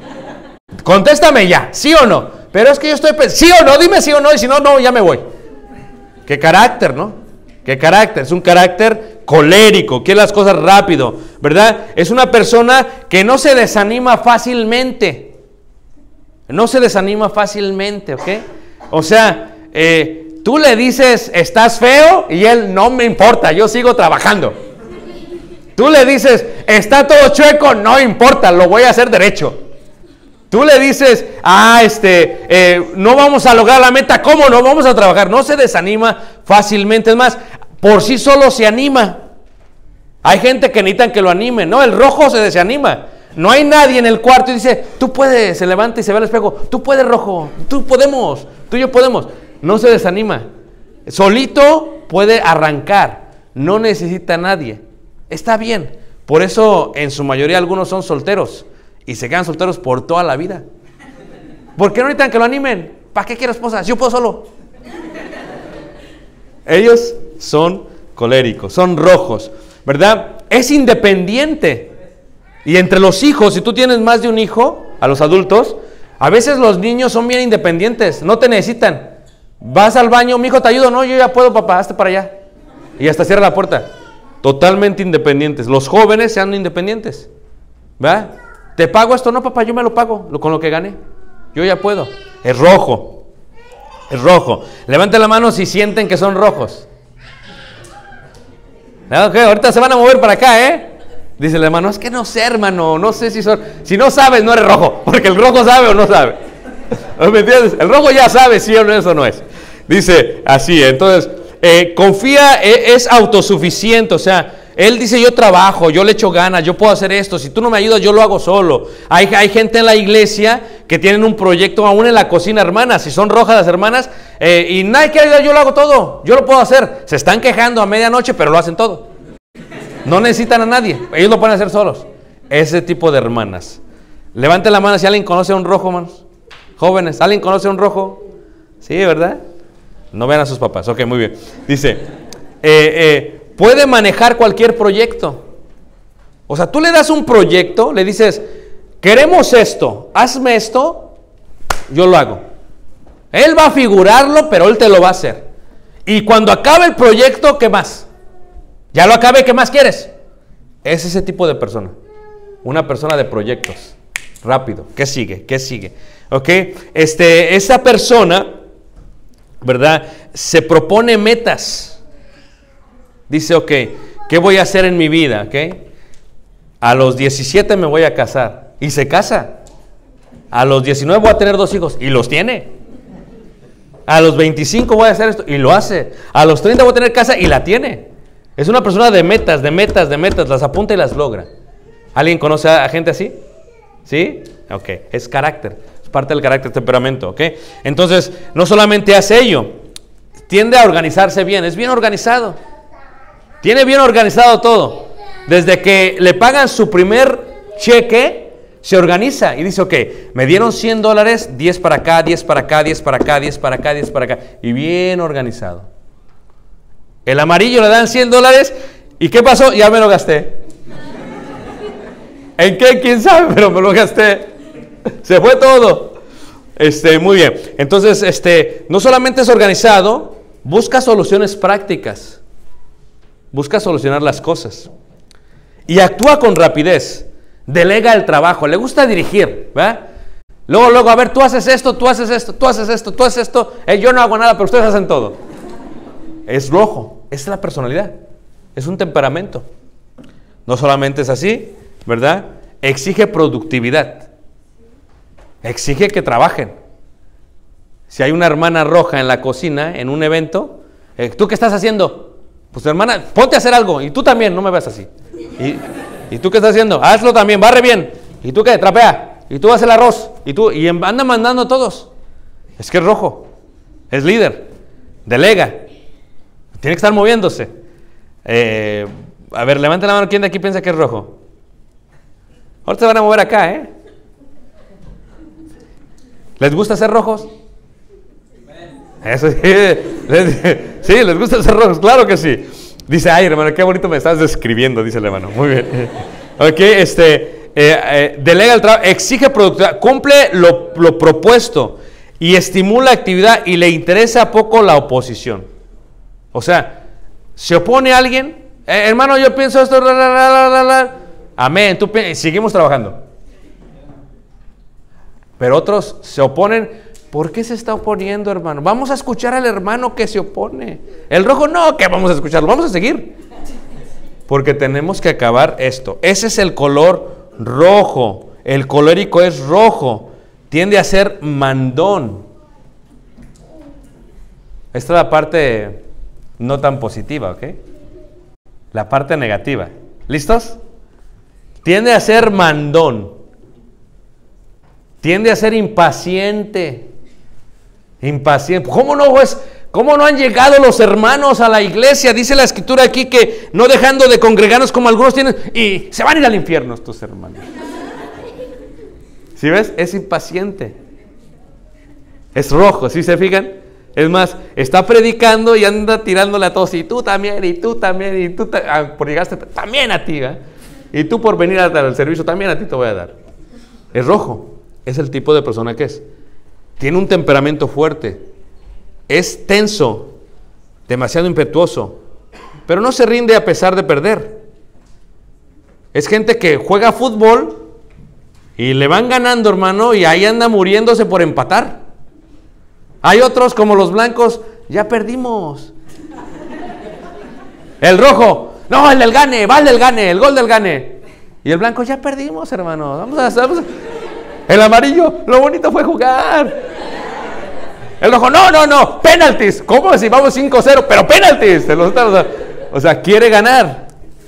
Contéstame ya, ¿sí o no? Pero es que yo estoy pensando, ¿sí o no? Dime sí o no, y si no, no, ya me voy. Qué carácter, ¿no? Qué carácter, es un carácter colérico, quiere las cosas rápido, ¿verdad? Es una persona que no se desanima fácilmente. No se desanima fácilmente, ¿ok? O sea, eh, tú le dices, estás feo, y él, no me importa, yo sigo trabajando. Tú le dices, está todo chueco, no importa, lo voy a hacer derecho. Tú le dices, ah, este, eh, no vamos a lograr la meta, ¿cómo no? Vamos a trabajar. No se desanima fácilmente, es más, por sí solo se anima. Hay gente que necesitan que lo animen, ¿no? El rojo se desanima. No hay nadie en el cuarto y dice, tú puedes, se levanta y se ve al espejo, tú puedes, rojo, tú podemos, tú y yo podemos. No se desanima. Solito puede arrancar, no necesita a nadie. Está bien. Por eso, en su mayoría, algunos son solteros. Y se quedan solteros por toda la vida. ¿Por qué no necesitan que lo animen? ¿Para qué quiero esposa? Yo puedo solo. Ellos son coléricos, son rojos, ¿verdad? Es independiente. Y entre los hijos, si tú tienes más de un hijo, a los adultos, a veces los niños son bien independientes, no te necesitan. Vas al baño, mi hijo te ayudo, no, yo ya puedo, papá, hazte para allá. Y hasta cierra la puerta. Totalmente independientes. Los jóvenes sean independientes, ¿verdad? ¿Te pago esto? No, papá, yo me lo pago con lo que gané. Yo ya puedo. Es rojo. Es rojo. Levanten la mano si sienten que son rojos. Okay, ahorita se van a mover para acá, ¿eh? Dice el hermano, es que no sé, hermano, no sé si son... Si no sabes, no eres rojo, porque el rojo sabe o no sabe. ¿Me entiendes? El rojo ya sabe si o no eso no es. Dice así, entonces, eh, confía, eh, es autosuficiente, o sea, él dice, yo trabajo, yo le echo ganas, yo puedo hacer esto, si tú no me ayudas, yo lo hago solo. Hay, hay gente en la iglesia que tienen un proyecto aún en la cocina, hermanas, si son rojas las hermanas, eh, y nadie quiere ayudar, yo lo hago todo, yo lo puedo hacer. Se están quejando a medianoche, pero lo hacen todo. No necesitan a nadie, ellos lo pueden hacer solos. Ese tipo de hermanas. Levanten la mano si alguien conoce a un rojo, hermanos. Jóvenes, ¿alguien conoce a un rojo? Sí, ¿verdad? No vean a sus papás, ok, muy bien. Dice, eh, eh, puede manejar cualquier proyecto. O sea, tú le das un proyecto, le dices, queremos esto, hazme esto, yo lo hago. Él va a figurarlo, pero él te lo va a hacer. Y cuando acabe el proyecto, ¿qué más? Ya lo acabé, ¿qué más quieres? Es ese tipo de persona. Una persona de proyectos. Rápido. ¿Qué sigue? ¿Qué sigue? Ok. Este, esa persona, ¿verdad? Se propone metas. Dice, ok, ¿qué voy a hacer en mi vida? Ok. A los diecisiete me voy a casar. Y se casa. A los diecinueve voy a tener dos hijos. Y los tiene. A los veinticinco voy a hacer esto. Y lo hace. A los treinta voy a tener casa. Y la tiene. Es una persona de metas, de metas, de metas. Las apunta y las logra. ¿Alguien conoce a gente así? ¿Sí? Ok. Es carácter. Es parte del carácter, temperamento. Ok. Entonces, no solamente hace ello. Tiende a organizarse bien. Es bien organizado. Tiene bien organizado todo. Desde que le pagan su primer cheque, se organiza y dice, ok, me dieron cien dólares, diez para acá, diez para acá, diez para acá, diez para acá, diez para acá. Y bien organizado. El amarillo le dan cien dólares. ¿Y qué pasó? Ya me lo gasté. ¿En qué? ¿Quién sabe? Pero me lo gasté. Se fue todo. Este, muy bien. Entonces, este, no solamente es organizado, busca soluciones prácticas. Busca solucionar las cosas. Y actúa con rapidez. Delega el trabajo. Le gusta dirigir, ¿verdad? Luego, luego, a ver, tú haces esto, tú haces esto, tú haces esto, tú haces esto. Eh, yo no hago nada, pero ustedes hacen todo. Es rojo. Esa es la personalidad. Es un temperamento. No solamente es así, ¿verdad? Exige productividad. Exige que trabajen. Si hay una hermana roja en la cocina, en un evento, eh, ¿tú qué estás haciendo? Pues hermana, ponte a hacer algo. Y tú también, no me veas así. ¿Y, ¿y tú qué estás haciendo? Hazlo también, barre bien. ¿Y tú qué? Trapea. ¿Y tú haces el arroz? ¿Y tú? Y anda mandando a todos. Es que es rojo. Es líder. Delega. Tiene que estar moviéndose. Eh, a ver, levanten la mano. ¿Quién de aquí piensa que es rojo? Ahora se van a mover acá, ¿eh? ¿Les gusta ser rojos? Eso sí. Sí, les gusta ser rojos, claro que sí. Dice, ay, hermano, qué bonito me estás describiendo, dice el hermano. Muy bien. Ok, este, eh, eh, delega el trabajo, exige productividad, cumple lo, lo propuesto y estimula actividad y le interesa poco la oposición. O sea, se opone a alguien, eh, hermano, yo pienso esto, la, la, la, la, la. Amén, tú seguimos trabajando. Pero otros se oponen. ¿Por qué se está oponiendo, hermano? Vamos a escuchar al hermano que se opone. El rojo, no, que vamos a escucharlo, vamos a seguir. Porque tenemos que acabar esto. Ese es el color rojo. El colérico es rojo. Tiende a ser mandón. Esta es la parte no tan positiva, ¿ok? La parte negativa. ¿Listos? Tiende a ser mandón. Tiende a ser impaciente. Impaciente. ¿Cómo no, pues? ¿Cómo no han llegado los hermanos a la iglesia? Dice la escritura aquí que no dejando de congregarnos como algunos tienen, y se van a ir al infierno estos hermanos. ¿Sí ves? Es impaciente. Es rojo, ¿sí se fijan? Es más, está predicando y anda tirándole a todos, y tú también, y tú también, y tú ta ah, por llegaste también a ti, ¿eh? Y tú por venir al servicio también a ti te voy a dar. Es rojo. Es el tipo de persona que es. Tiene un temperamento fuerte. Es tenso. Demasiado impetuoso. Pero no se rinde a pesar de perder. Es gente que juega fútbol y le van ganando, hermano, y ahí anda muriéndose por empatar. Hay otros como los blancos, ya perdimos. El rojo, no, el del gane, va el del gane, el gol del gane. Y el blanco, ya perdimos, hermano. Vamos a, vamos a El amarillo, lo bonito fue jugar. El rojo, no, no, no, penaltis. ¿Cómo si vamos cinco cero? Pero penaltis. O sea, quiere ganar.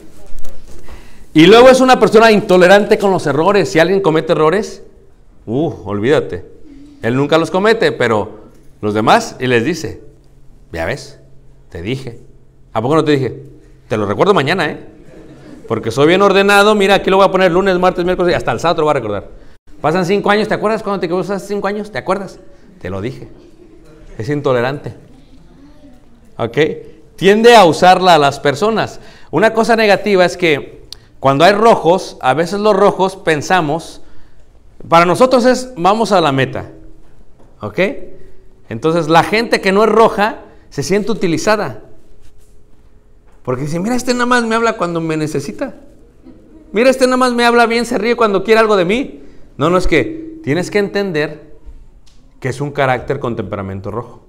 Y luego es una persona intolerante con los errores. Si alguien comete errores, uh, olvídate. Él nunca los comete, pero los demás, y les dice, ya ves, te dije. ¿A poco no te dije? Te lo recuerdo mañana, ¿eh? Porque soy bien ordenado. Mira, aquí lo voy a poner lunes, martes, miércoles y hasta el sábado te lo voy a recordar. Pasan cinco años, ¿te acuerdas cuando te quedaste hace cinco años? ¿Te acuerdas? Te lo dije. Es intolerante. ¿Ok? Tiende a usarla a las personas. Una cosa negativa es que cuando hay rojos, a veces los rojos pensamos, para nosotros es, vamos a la meta. ¿Ok? Entonces la gente que no es roja se siente utilizada. Porque dice, mira, este nada más me habla cuando me necesita. Mira, este nada más me habla bien, se ríe cuando quiere algo de mí. No, no, es que tienes que entender que es un carácter con temperamento rojo.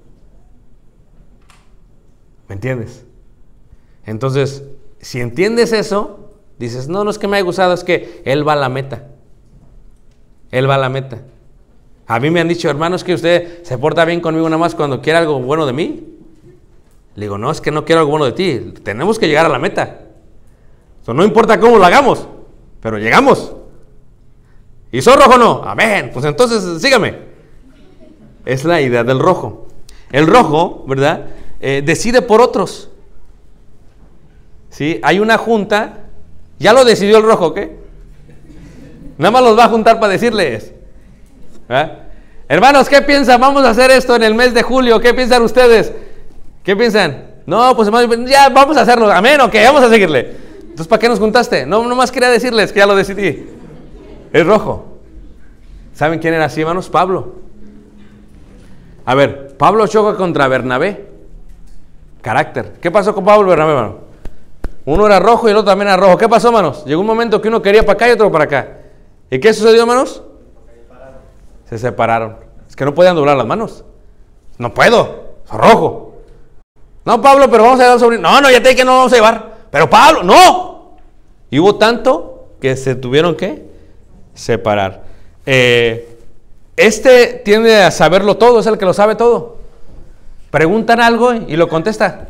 ¿Me entiendes? Entonces, si entiendes eso, dices, no, no es que me haya gustado, es que él va a la meta. Él va a la meta. A mí me han dicho, hermanos, que usted se porta bien conmigo nada más cuando quiere algo bueno de mí. Le digo, no, es que no quiero algo bueno de ti. Tenemos que llegar a la meta. Eso no importa cómo lo hagamos, pero llegamos. ¿Y soy rojo o no? Amén. Pues entonces, sígame. Es la idea del rojo. El rojo, ¿verdad? Eh, decide por otros. ¿Sí? Hay una junta. Ya lo decidió el rojo, ¿qué? Nada más los va a juntar para decirles. ¿Verdad? Hermanos, ¿qué piensan? Vamos a hacer esto en el mes de julio. ¿Qué piensan ustedes? ¿Qué piensan? No, pues hermanos, ya vamos a hacerlo. Amén, ok, vamos a seguirle. Entonces, ¿para qué nos juntaste? No, nomás quería decirles que ya lo decidí. Es rojo. ¿Saben quién era así, hermanos? Pablo. A ver, Pablo choca contra Bernabé. Carácter. ¿Qué pasó con Pablo y Bernabé, hermano? Uno era rojo y el otro también era rojo. ¿Qué pasó, hermanos? Llegó un momento que uno quería para acá y otro para acá. ¿Y qué sucedió, hermanos? Se separaron. Es que no podían doblar las manos. No puedo, soy rojo. No, Pablo, pero vamos a llevar al sobrino. No, no, ya te dije que no vamos a llevar. Pero Pablo, no. Y hubo tanto que se tuvieron que separar. Eh, este tiende a saberlo todo, es el que lo sabe todo. Preguntan algo y lo contesta.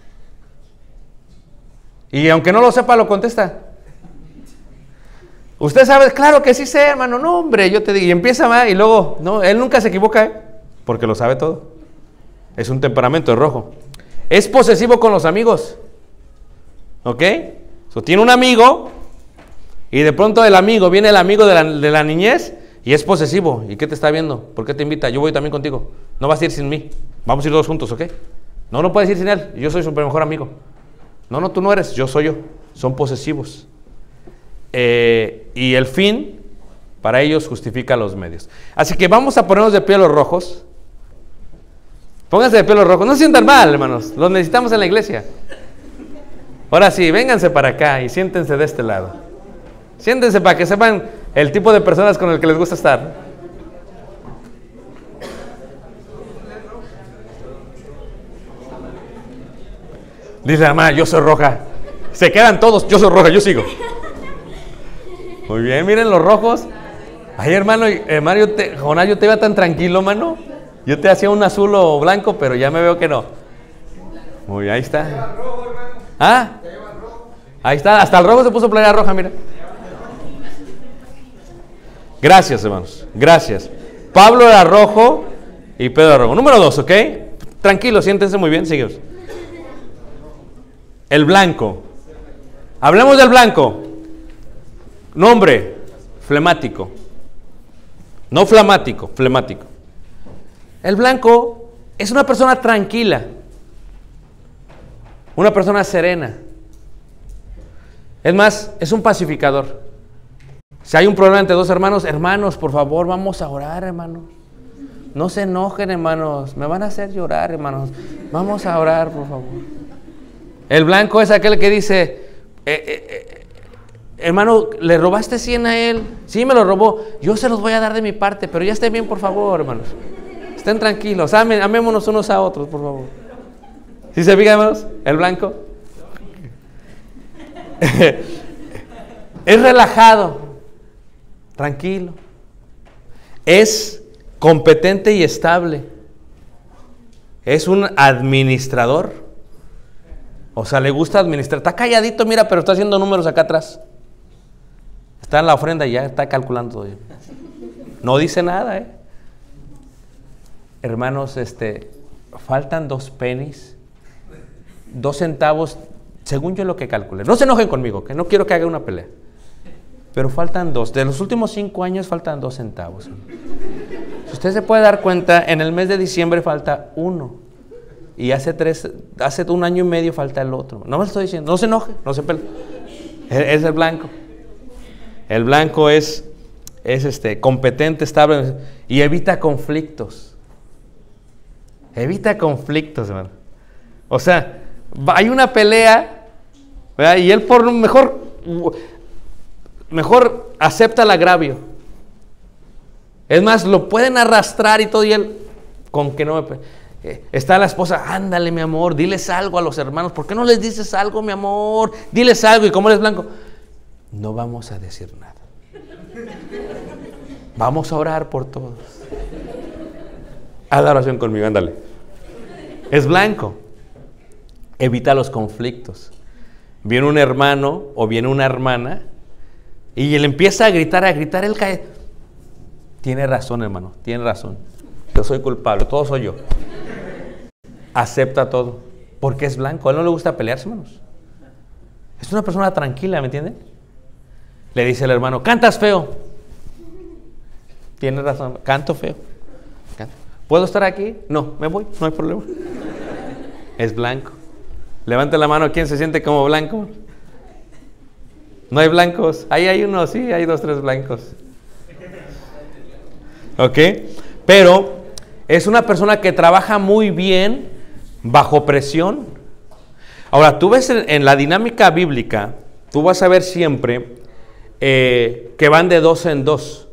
Y aunque no lo sepa, lo contesta. Usted sabe, claro que sí sé, hermano. No, hombre, yo te digo. Y empieza más y luego, no, él nunca se equivoca, ¿eh? Porque lo sabe todo. Es un temperamento rojo. Es posesivo con los amigos. ¿Ok? So, tiene un amigo y de pronto el amigo, viene el amigo de la, de la niñez y es posesivo. ¿Y qué te está viendo? ¿Por qué te invita? Yo voy también contigo. No vas a ir sin mí. Vamos a ir todos juntos, ¿ok? No, no puedes ir sin él. Yo soy su mejor amigo. No, no, tú no eres. Yo soy yo. Son posesivos. Eh, y el fin, para ellos, justifica los medios. Así que vamos a ponernos de pie los rojos. Pónganse de pie los rojos. No se sientan mal, hermanos. Los necesitamos en la iglesia. Ahora sí, vénganse para acá y siéntense de este lado. Siéntense para que sepan el tipo de personas con el que les gusta estar. Dice la hermana, yo soy roja. Se quedan todos, yo soy roja, yo sigo. Muy bien, miren los rojos. Ay, hermano, eh, Mario, te, Jonás, yo te iba tan tranquilo, mano. Yo te hacía un azul o blanco, pero ya me veo que no. Muy bien, ahí está. ¿Ah? Ahí está, hasta el rojo se puso playera roja, mira. Gracias, hermanos, gracias. Pablo era rojo y Pedro era rojo. Número dos, ¿ok? Tranquilo, siéntense muy bien, seguimos. El blanco. Hablemos del blanco. Nombre, flemático. No flamático, flemático. El blanco es una persona tranquila. Una persona serena. Es más, es un pacificador. Si hay un problema entre dos hermanos, hermanos, por favor, vamos a orar, hermanos. No se enojen, hermanos. Me van a hacer llorar, hermanos. Vamos a orar, por favor. El blanco es aquel que dice, eh, eh, eh, hermano, ¿le robaste cien a él? Sí, me lo robó. Yo se los voy a dar de mi parte, pero ya estén bien, por favor, hermanos. Estén tranquilos. Amén, amémonos unos a otros, por favor. ¿Sí se fijan, hermanos? El blanco. Es relajado, tranquilo. es competente y estable. Es un administrador. O sea, le gusta administrar. Está calladito, mira, pero está haciendo números acá atrás. Está en la ofrenda y ya está calculando todo. No dice nada, ¿eh? Hermanos, este, faltan dos pennies, dos centavos, según yo lo que calculé. No se enojen conmigo, que no quiero que haga una pelea. Pero faltan dos. De los últimos cinco años faltan dos centavos. Si usted se puede dar cuenta, en el mes de diciembre falta uno. Y hace tres, hace un año y medio falta el otro. No me lo estoy diciendo, no se enoje, no se pelee. Es el blanco. El blanco es, es este, competente, estable y evita conflictos. Evita conflictos, hermano. O sea, hay una pelea, ¿verdad? Y él por mejor, mejor acepta el agravio. Es más, lo pueden arrastrar y todo, y él, con que no me... Eh, está la esposa, ándale mi amor, diles algo a los hermanos. ¿Por qué no les dices algo, mi amor? Diles algo. Y como él es blanco, no vamos a decir nada. Vamos a orar por todos. Haz la oración conmigo, ándale. Es blanco. Evita los conflictos. Viene un hermano o viene una hermana y él empieza a gritar, a gritar, él cae. Tiene razón, hermano, tiene razón. Yo soy culpable, todo soy yo. Acepta todo, porque es blanco. A él no le gusta pelearse, hermanos. Es una persona tranquila, ¿me entienden? Le dice el hermano, cantas feo. Tiene razón, canto feo. ¿Puedo estar aquí? No, me voy, no hay problema. Es blanco. Levante la mano, ¿quién se siente como blanco? No hay blancos. Ahí hay uno, sí, hay dos, tres blancos. ¿Ok? Pero es una persona que trabaja muy bien bajo presión. Ahora, tú ves en, en la dinámica bíblica, tú vas a ver siempre eh, que van de dos en dos.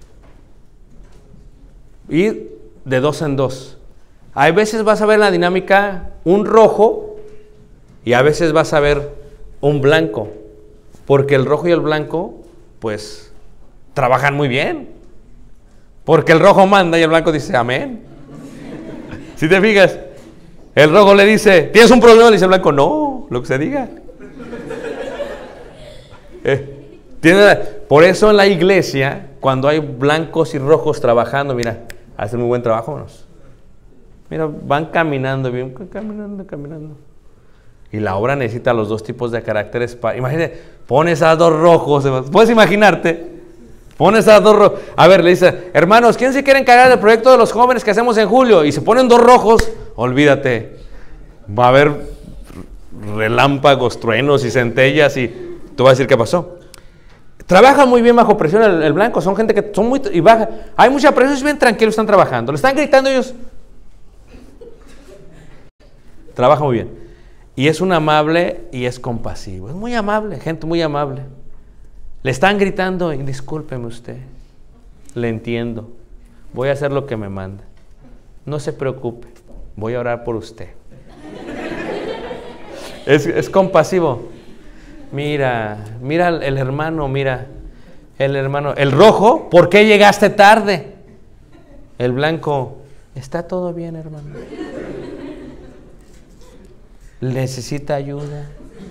Y de dos en dos. Hay veces vas a ver en la dinámica un rojo y a veces vas a ver un blanco, porque el rojo y el blanco pues trabajan muy bien, porque el rojo manda y el blanco dice amén. Si te fijas, el rojo le dice, ¿tienes un problema? Le dice el blanco, no, lo que se diga. eh, tiene, por eso en la iglesia, cuando hay blancos y rojos trabajando, mira, hacen muy buen trabajo, hermanos. Mira, van caminando bien, caminando, caminando. Y la obra necesita los dos tipos de caracteres. Para, imagínate, pones a dos rojos. ¿Puedes imaginarte? Pones a dos rojos. A ver, le dice, hermanos, ¿quién se quiere encargar del proyecto de los jóvenes que hacemos en julio? Y se ponen dos rojos, olvídate. Va a haber relámpagos, truenos y centellas y tú vas a decir qué pasó. Trabaja muy bien bajo presión el, el blanco, son gente que son muy... y baja. Hay mucha presión, es bien tranquilos, están trabajando. Le están gritando ellos. Trabaja muy bien. Y es un amable y es compasivo. Es muy amable, gente muy amable. Le están gritando, y discúlpeme usted. Le entiendo. Voy a hacer lo que me manda. No se preocupe. Voy a orar por usted. Es, es compasivo. Mira, mira el hermano, mira, el hermano, el rojo, ¿por qué llegaste tarde? El blanco, está todo bien, hermano. Necesita ayuda.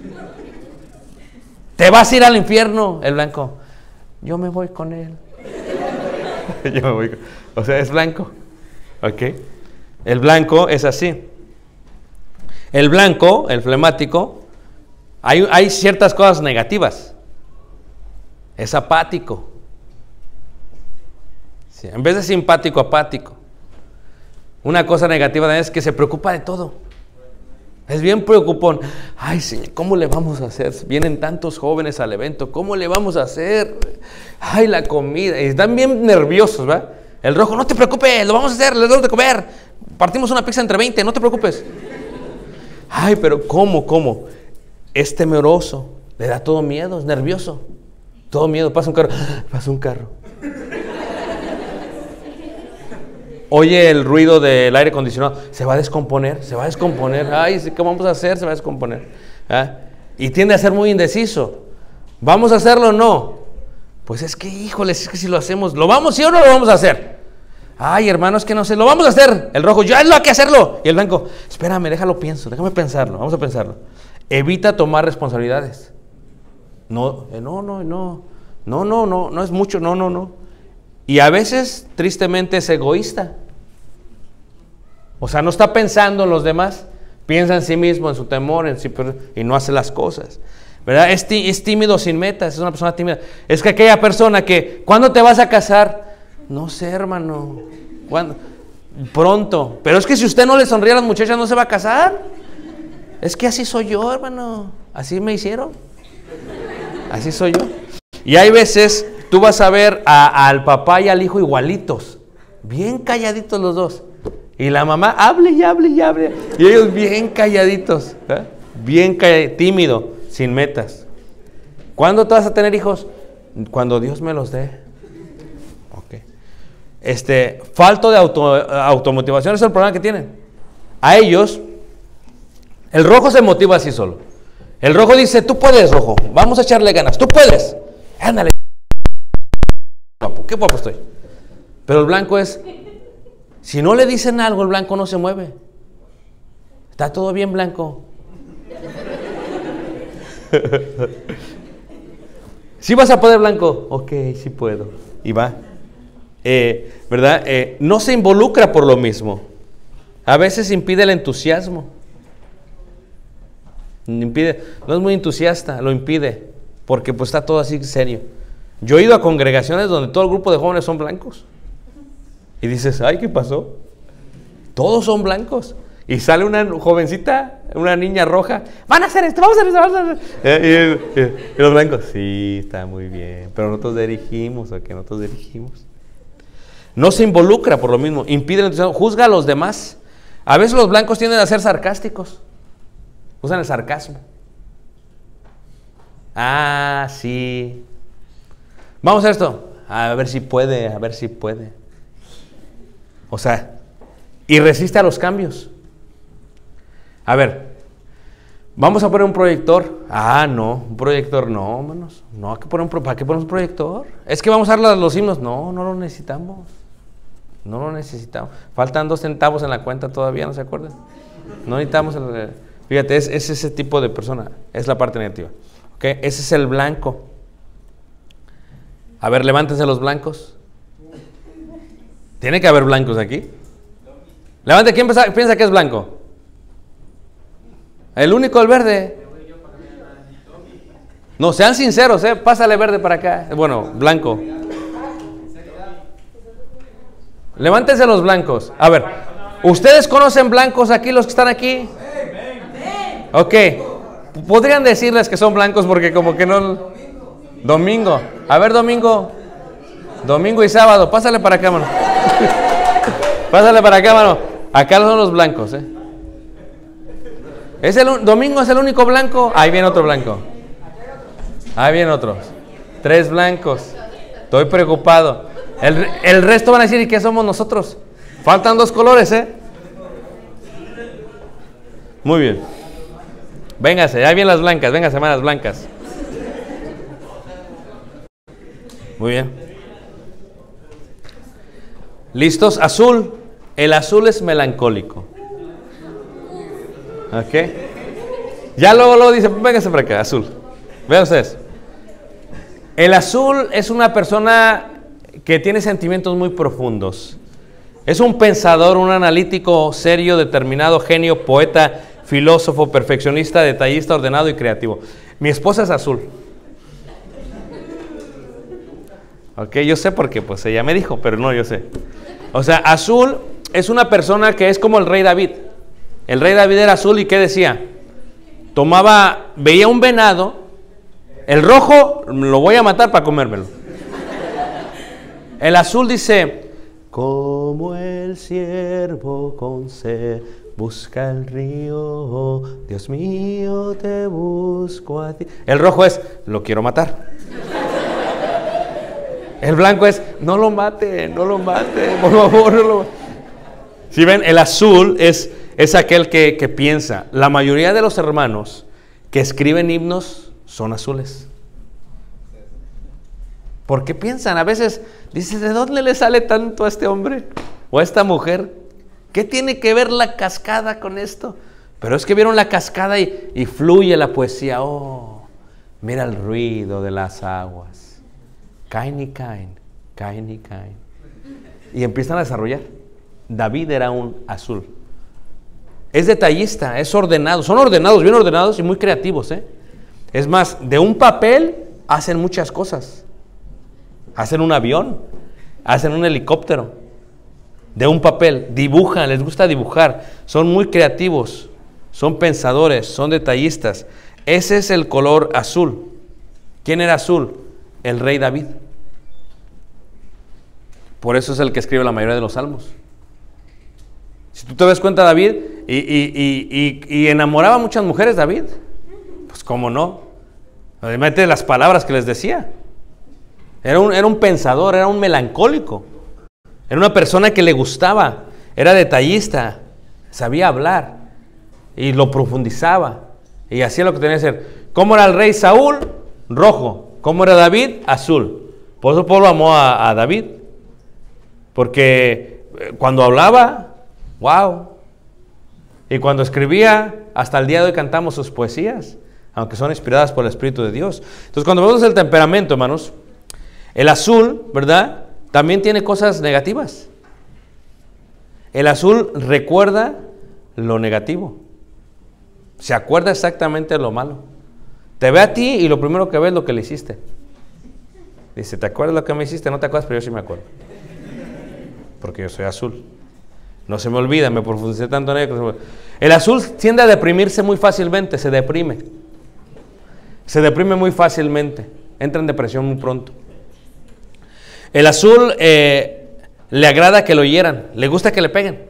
¿Te vas a ir al infierno? El blanco, yo me voy con él. Yo me voy con... O sea, es blanco. ¿Ok? El blanco es así. El blanco, el flemático, Hay, hay ciertas cosas negativas. Es apático. Sí, en vez de simpático, apático. Una cosa negativa es que se preocupa de todo. Es bien preocupón. Ay, Señor, ¿cómo le vamos a hacer? Vienen tantos jóvenes al evento. ¿Cómo le vamos a hacer? Ay, la comida. Y están bien nerviosos, ¿verdad? El rojo, no te preocupes, lo vamos a hacer, les damos de comer. Partimos una pizza entre veinte, no te preocupes. Ay, pero ¿cómo, cómo? Es temeroso, le da todo miedo, es nervioso. Todo miedo, pasa un carro, pasa un carro. Oye el ruido del aire acondicionado, se va a descomponer, se va a descomponer. Ay, ¿qué vamos a hacer? Se va a descomponer. ¿Ah? Y tiende a ser muy indeciso. ¿Vamos a hacerlo o no? Pues es que, híjoles, es que si lo hacemos, ¿lo vamos sí o no lo vamos a hacer? Ay, hermano, es que no sé, lo vamos a hacer. El rojo, ya es lo hay que hacerlo. Y el blanco, espérame, déjalo pienso, déjame pensarlo, vamos a pensarlo. Evita tomar responsabilidades. No, eh, no, no, no, no, no, no, no es mucho, no, no, no. Y a veces, tristemente, es egoísta. O sea, no está pensando en los demás, piensa en sí mismo, en su temor, en sí, y no hace las cosas. ¿Verdad? Es, tí, es tímido sin metas, es una persona tímida. Es que aquella persona que, ¿cuándo te vas a casar? No sé, hermano. ¿Cuándo? Pronto. Pero es que si usted no le sonríe a las muchachas, ¿no se va a casar? Es que así soy yo, hermano. Así me hicieron. Así soy yo. Y hay veces, tú vas a ver a, al papá y al hijo igualitos. Bien calladitos los dos. Y la mamá hable y hable y hable. Y ellos bien calladitos. ¿Eh? Bien calladitos, tímido. Sin metas. ¿Cuándo te vas a tener hijos? Cuando Dios me los dé. Ok. Este, falto de auto, automotivación es el problema que tienen. A ellos, el rojo se motiva así solo. El rojo dice, tú puedes, rojo, vamos a echarle ganas, tú puedes. Ándale. Guapo, qué guapo estoy. Pero el blanco es, si no le dicen algo, el blanco no se mueve. Está todo bien, blanco. ¿Sí vas a poder, blanco? Ok, sí puedo. Y va. Eh, ¿Verdad? Eh, no se involucra por lo mismo. A veces impide el entusiasmo. Impide, no es muy entusiasta, lo impide. Porque pues está todo así serio. Yo he ido a congregaciones donde todo el grupo de jóvenes son blancos. Y dices, ay, ¿qué pasó? Todos son blancos. Y sale una jovencita, una niña roja. Van a hacer esto, vamos a hacer esto, vamos a hacer esto. Eh, y, y, y los blancos, sí, está muy bien. Pero nosotros dirigimos, ¿o qué? Nosotros dirigimos. No se involucra por lo mismo. Impide el entusiasmo, juzga a los demás. A veces los blancos tienden a ser sarcásticos. Usan el sarcasmo. Ah, sí. Vamos a esto. A ver si puede, a ver si puede. O sea, y resiste a los cambios. A ver, vamos a poner un proyector. Ah, no, un proyector no, manos. No, hay que poner un pro... ¿Para qué ponemos un proyector? Es que vamos a dar los himnos. No, no lo necesitamos. No lo necesitamos. Faltan dos centavos en la cuenta todavía, ¿no se acuerdan? No necesitamos el... Fíjate, es, es ese tipo de persona. Es la parte negativa. ¿Ok? Ese es el blanco. A ver, levántense los blancos. ¿Tiene que haber blancos aquí? Levante, ¿quién piensa, piensa que es blanco? El único, el verde. No, sean sinceros, ¿eh? Pásale verde para acá. Bueno, blanco. Levántense los blancos. A ver, ¿ustedes conocen blancos aquí, los que están aquí? Ok. Podrían decirles que son blancos porque como que no... Domingo. A ver, domingo. Domingo y sábado. Pásale para acá, mano. Pásale para acá, mano. Acá son los blancos, ¿eh? ¿Es el, domingo es el único blanco? Ahí viene otro blanco. Ahí viene otro. Tres blancos. Estoy preocupado. El, el resto van a decir, ¿y qué somos nosotros? Faltan dos colores, ¿eh? Muy bien. Véngase, ahí vienen las blancas. Véngase, hermanas blancas. Muy bien. ¿Listos? Azul. El azul es melancólico. ¿Ok? Ya luego, luego dice, vénganse para acá, azul. Vean ustedes. El azul es una persona que tiene sentimientos muy profundos. Es un pensador, un analítico, serio, determinado, genio, poeta, filósofo, perfeccionista, detallista, ordenado y creativo. Mi esposa es azul. Ok, yo sé por qué, pues ella me dijo, pero no, yo sé. O sea, azul es una persona que es como el rey David. El rey David era azul y ¿qué decía? Tomaba, veía un venado, el rojo lo voy a matar para comérmelo. El azul dice, como el ciervo con sed busca el río, Dios mío te busco a ti. El rojo es, lo quiero matar. El blanco es, no lo mate, no lo mate, por favor, no lo... Si ven, el azul es, es aquel que, que piensa. La mayoría de los hermanos que escriben himnos son azules. ¿Por qué piensan? A veces dices, ¿de dónde le sale tanto a este hombre o a esta mujer? ¿Qué tiene que ver la cascada con esto? Pero es que vieron la cascada y, y fluye la poesía. Oh, mira el ruido de las aguas. Caen y caen, caen y caen. Y empiezan a desarrollar. David era un azul. Es detallista, es ordenado. Son ordenados, bien ordenados y muy creativos, ¿eh? Es más, de un papel hacen muchas cosas. Hacen un avión, hacen un helicóptero. De un papel, dibujan, les gusta dibujar. Son muy creativos, son pensadores, son detallistas. Ese es el color azul. ¿Quién era azul? El rey David. Por eso es el que escribe la mayoría de los salmos. Si tú te das cuenta, David, y, y, y, y, y enamoraba a muchas mujeres, David. Pues cómo no. Además de las palabras que les decía. Era un, era un pensador, era un melancólico. Era una persona que le gustaba, era detallista, sabía hablar y lo profundizaba. Y hacía lo que tenía que hacer. ¿Cómo era el rey Saúl? Rojo. ¿Cómo era David? Azul. Por eso el pueblo amó a, a David. Porque cuando hablaba, wow. Y cuando escribía, hasta el día de hoy cantamos sus poesías, aunque son inspiradas por el Espíritu de Dios. Entonces, cuando vemos el temperamento, hermanos, el azul, ¿verdad?, también tiene cosas negativas. El azul recuerda lo negativo. Se acuerda exactamente de lo malo. Te ve a ti y lo primero que ve es lo que le hiciste. Dice, ¿te acuerdas lo que me hiciste? No te acuerdas, pero yo sí me acuerdo. Porque yo soy azul. No se me olvida, me profundicé tanto en ello. El azul tiende a deprimirse muy fácilmente, se deprime. Se deprime muy fácilmente. Entra en depresión muy pronto. El azul eh, le agrada que lo hieran, le gusta que le peguen.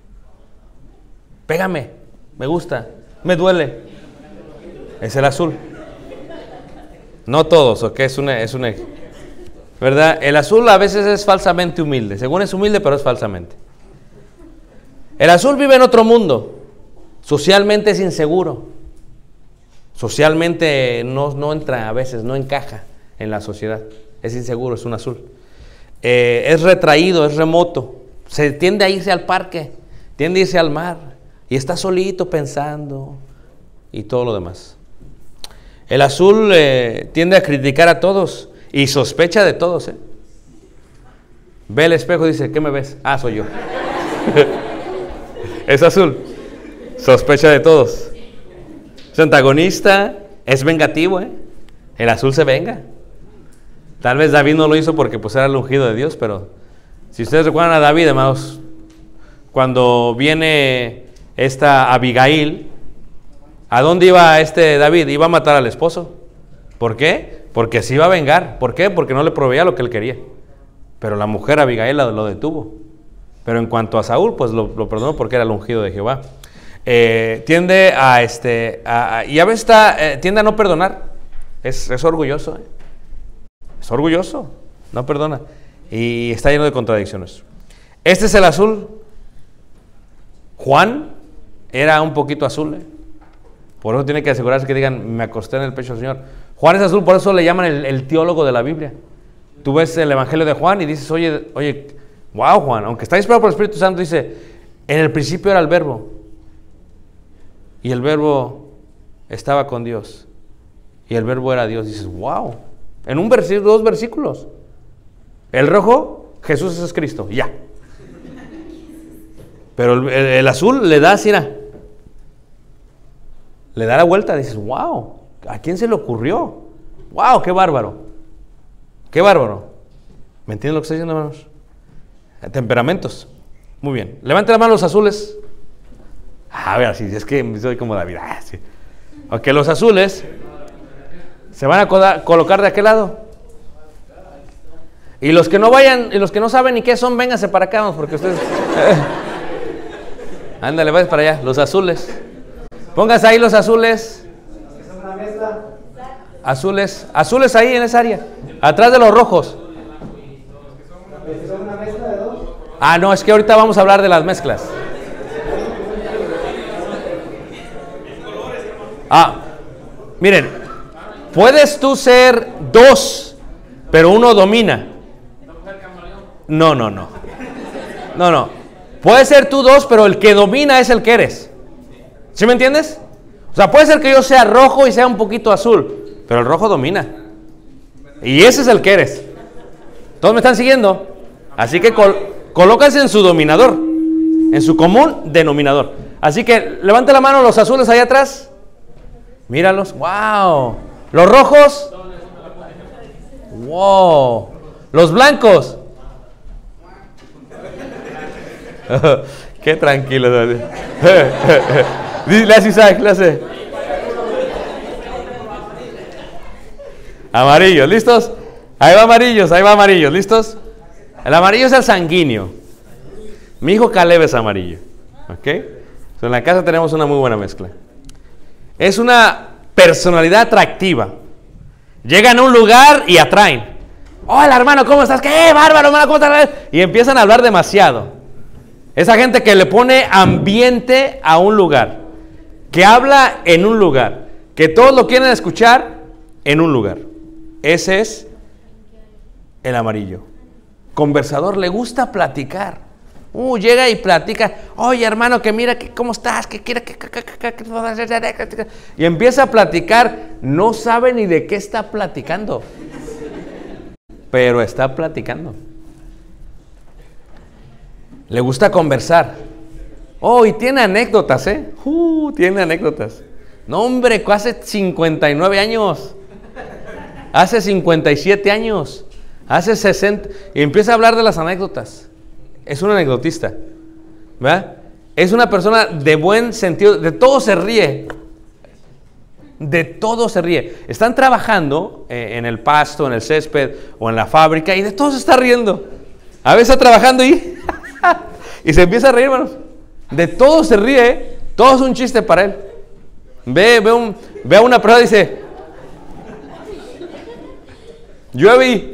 Pégame, me gusta, me duele. Es el azul. No todos, ¿ok? Es una, es una, ¿verdad? El azul a veces es falsamente humilde. Según es humilde, pero es falsamente. El azul vive en otro mundo. Socialmente es inseguro. Socialmente no, no entra a veces, no encaja en la sociedad. Es inseguro, es un azul. Eh, es retraído, es remoto. Se tiende a irse al parque, tiende a irse al mar. Y está solito pensando y todo lo demás. El azul eh, tiende a criticar a todos y sospecha de todos. ¿eh? Ve el espejo y dice, ¿qué me ves? Ah, soy yo. Es azul. Sospecha de todos. Es antagonista, es vengativo. ¿eh? El azul se venga. Tal vez David no lo hizo porque pues era el ungido de Dios, pero si ustedes recuerdan a David, hermanos, cuando viene esta Abigail, ¿a dónde iba este David? Iba a matar al esposo. ¿Por qué? Porque se iba a vengar. ¿Por qué? Porque no le proveía lo que él quería. Pero la mujer Abigail lo, lo detuvo. Pero en cuanto a Saúl, pues lo, lo perdonó porque era el ungido de Jehová. Eh, tiende a este, a, a, y a veces está, eh, tiende a no perdonar. Es, es orgulloso. ¿eh? Es orgulloso, no perdona. Y está lleno de contradicciones. Este es el azul. Juan era un poquito azul. ¿eh? Por eso tiene que asegurarse que digan, me acosté en el pecho del Señor. Juan es azul, por eso le llaman el, el teólogo de la Biblia. Tú ves el Evangelio de Juan y dices, oye, oye, wow, Juan, aunque está inspirado por el Espíritu Santo, dice, en el principio era el verbo. Y el verbo estaba con Dios. Y el verbo era Dios. Dices, wow. En un versículo, dos versículos. El rojo, Jesús es Cristo, ya. Pero el, el, el azul le da así, mira. Le da la vuelta, dices, wow, ¿a quién se le ocurrió? Wow, qué bárbaro. Qué bárbaro. ¿Me entienden lo que estoy diciendo, hermanos? Temperamentos. Muy bien. Levanten las manos los azules. A ver, si es que soy como David. Ah, sí. Ok, los azules se van a colocar de aquel lado. Y los que no vayan, y los que no saben ni qué son, vénganse para acá, vamos, porque ustedes... Ándale, vayas para allá, los azules. Pónganse ahí los azules. Azules, azules ahí en esa área. Atrás de los rojos. Ah, no, es que ahorita vamos a hablar de las mezclas. Ah, miren, puedes tú ser dos pero uno domina. No, no, no. No, no. Puede ser tú dos, pero el que domina es el que eres. ¿Sí me entiendes? O sea, puede ser que yo sea rojo y sea un poquito azul, pero el rojo domina. Y ese es el que eres. ¿Todos me están siguiendo? Así que col colócanse en su dominador, en su común denominador. Así que levante la mano los azules allá atrás. Míralos. ¡Wow! Los rojos. ¡Wow! Los blancos. Qué tranquilo. Le hace Isaac, le hace. Amarillos, ¿listos? Ahí va amarillos, ahí va amarillos, ¿listos? El amarillo es el sanguíneo. Mi hijo Caleb es amarillo. ¿Ok? So, en la casa tenemos una muy buena mezcla. Es una personalidad atractiva. Llegan a un lugar y atraen. Hola hermano, ¿cómo estás? ¿Qué bárbaro, hermano? ¿Cómo estás? Y empiezan a hablar demasiado. Esa gente que le pone ambiente a un lugar, que habla en un lugar, que todos lo quieren escuchar en un lugar. Ese es el amarillo. Conversador, le gusta platicar. Uh, llega y platica. Oye, hermano, que mira, que cómo estás, que quiere que, que, que, que, que... Y empieza a platicar. No sabe ni de qué está platicando, pero está platicando. Le gusta conversar. Oh, y tiene anécdotas, ¿eh? Uh, tiene anécdotas. No, hombre, hace cincuenta y nueve años. Hace cincuenta y siete años. Hace sesenta. Y empieza a hablar de las anécdotas. Es un anecdotista, ¿verdad? Es una persona de buen sentido, de todo se ríe, de todo se ríe. Están trabajando eh, en el pasto, en el césped o en la fábrica y de todo se está riendo. A veces está trabajando y, y se empieza a reír, hermanos. De todo se ríe, ¿eh? Todo es un chiste para él. Ve, ve, un, ve a una persona y dice, yo vi.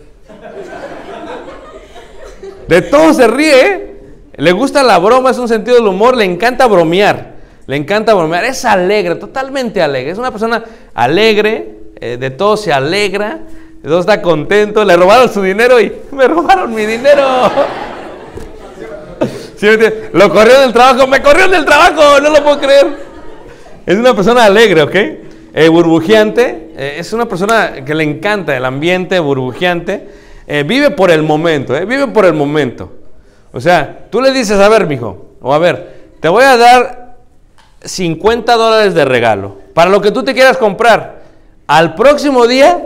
De todo se ríe, ¿eh? Le gusta la broma, es un sentido del humor, le encanta bromear, le encanta bromear, es alegre, totalmente alegre, es una persona alegre, eh, de todo se alegra, de todo está contento, le robaron su dinero y me robaron mi dinero. ¿Sí me entiendes? Lo corrieron del trabajo, me corrieron del trabajo, no lo puedo creer. Es una persona alegre, ¿ok? Eh, burbujeante, eh, es una persona que le encanta el ambiente burbujeante. Eh, vive por el momento, eh, vive por el momento. O sea, tú le dices, a ver, mijo, o a ver, te voy a dar cincuenta dólares de regalo para lo que tú te quieras comprar. Al próximo día,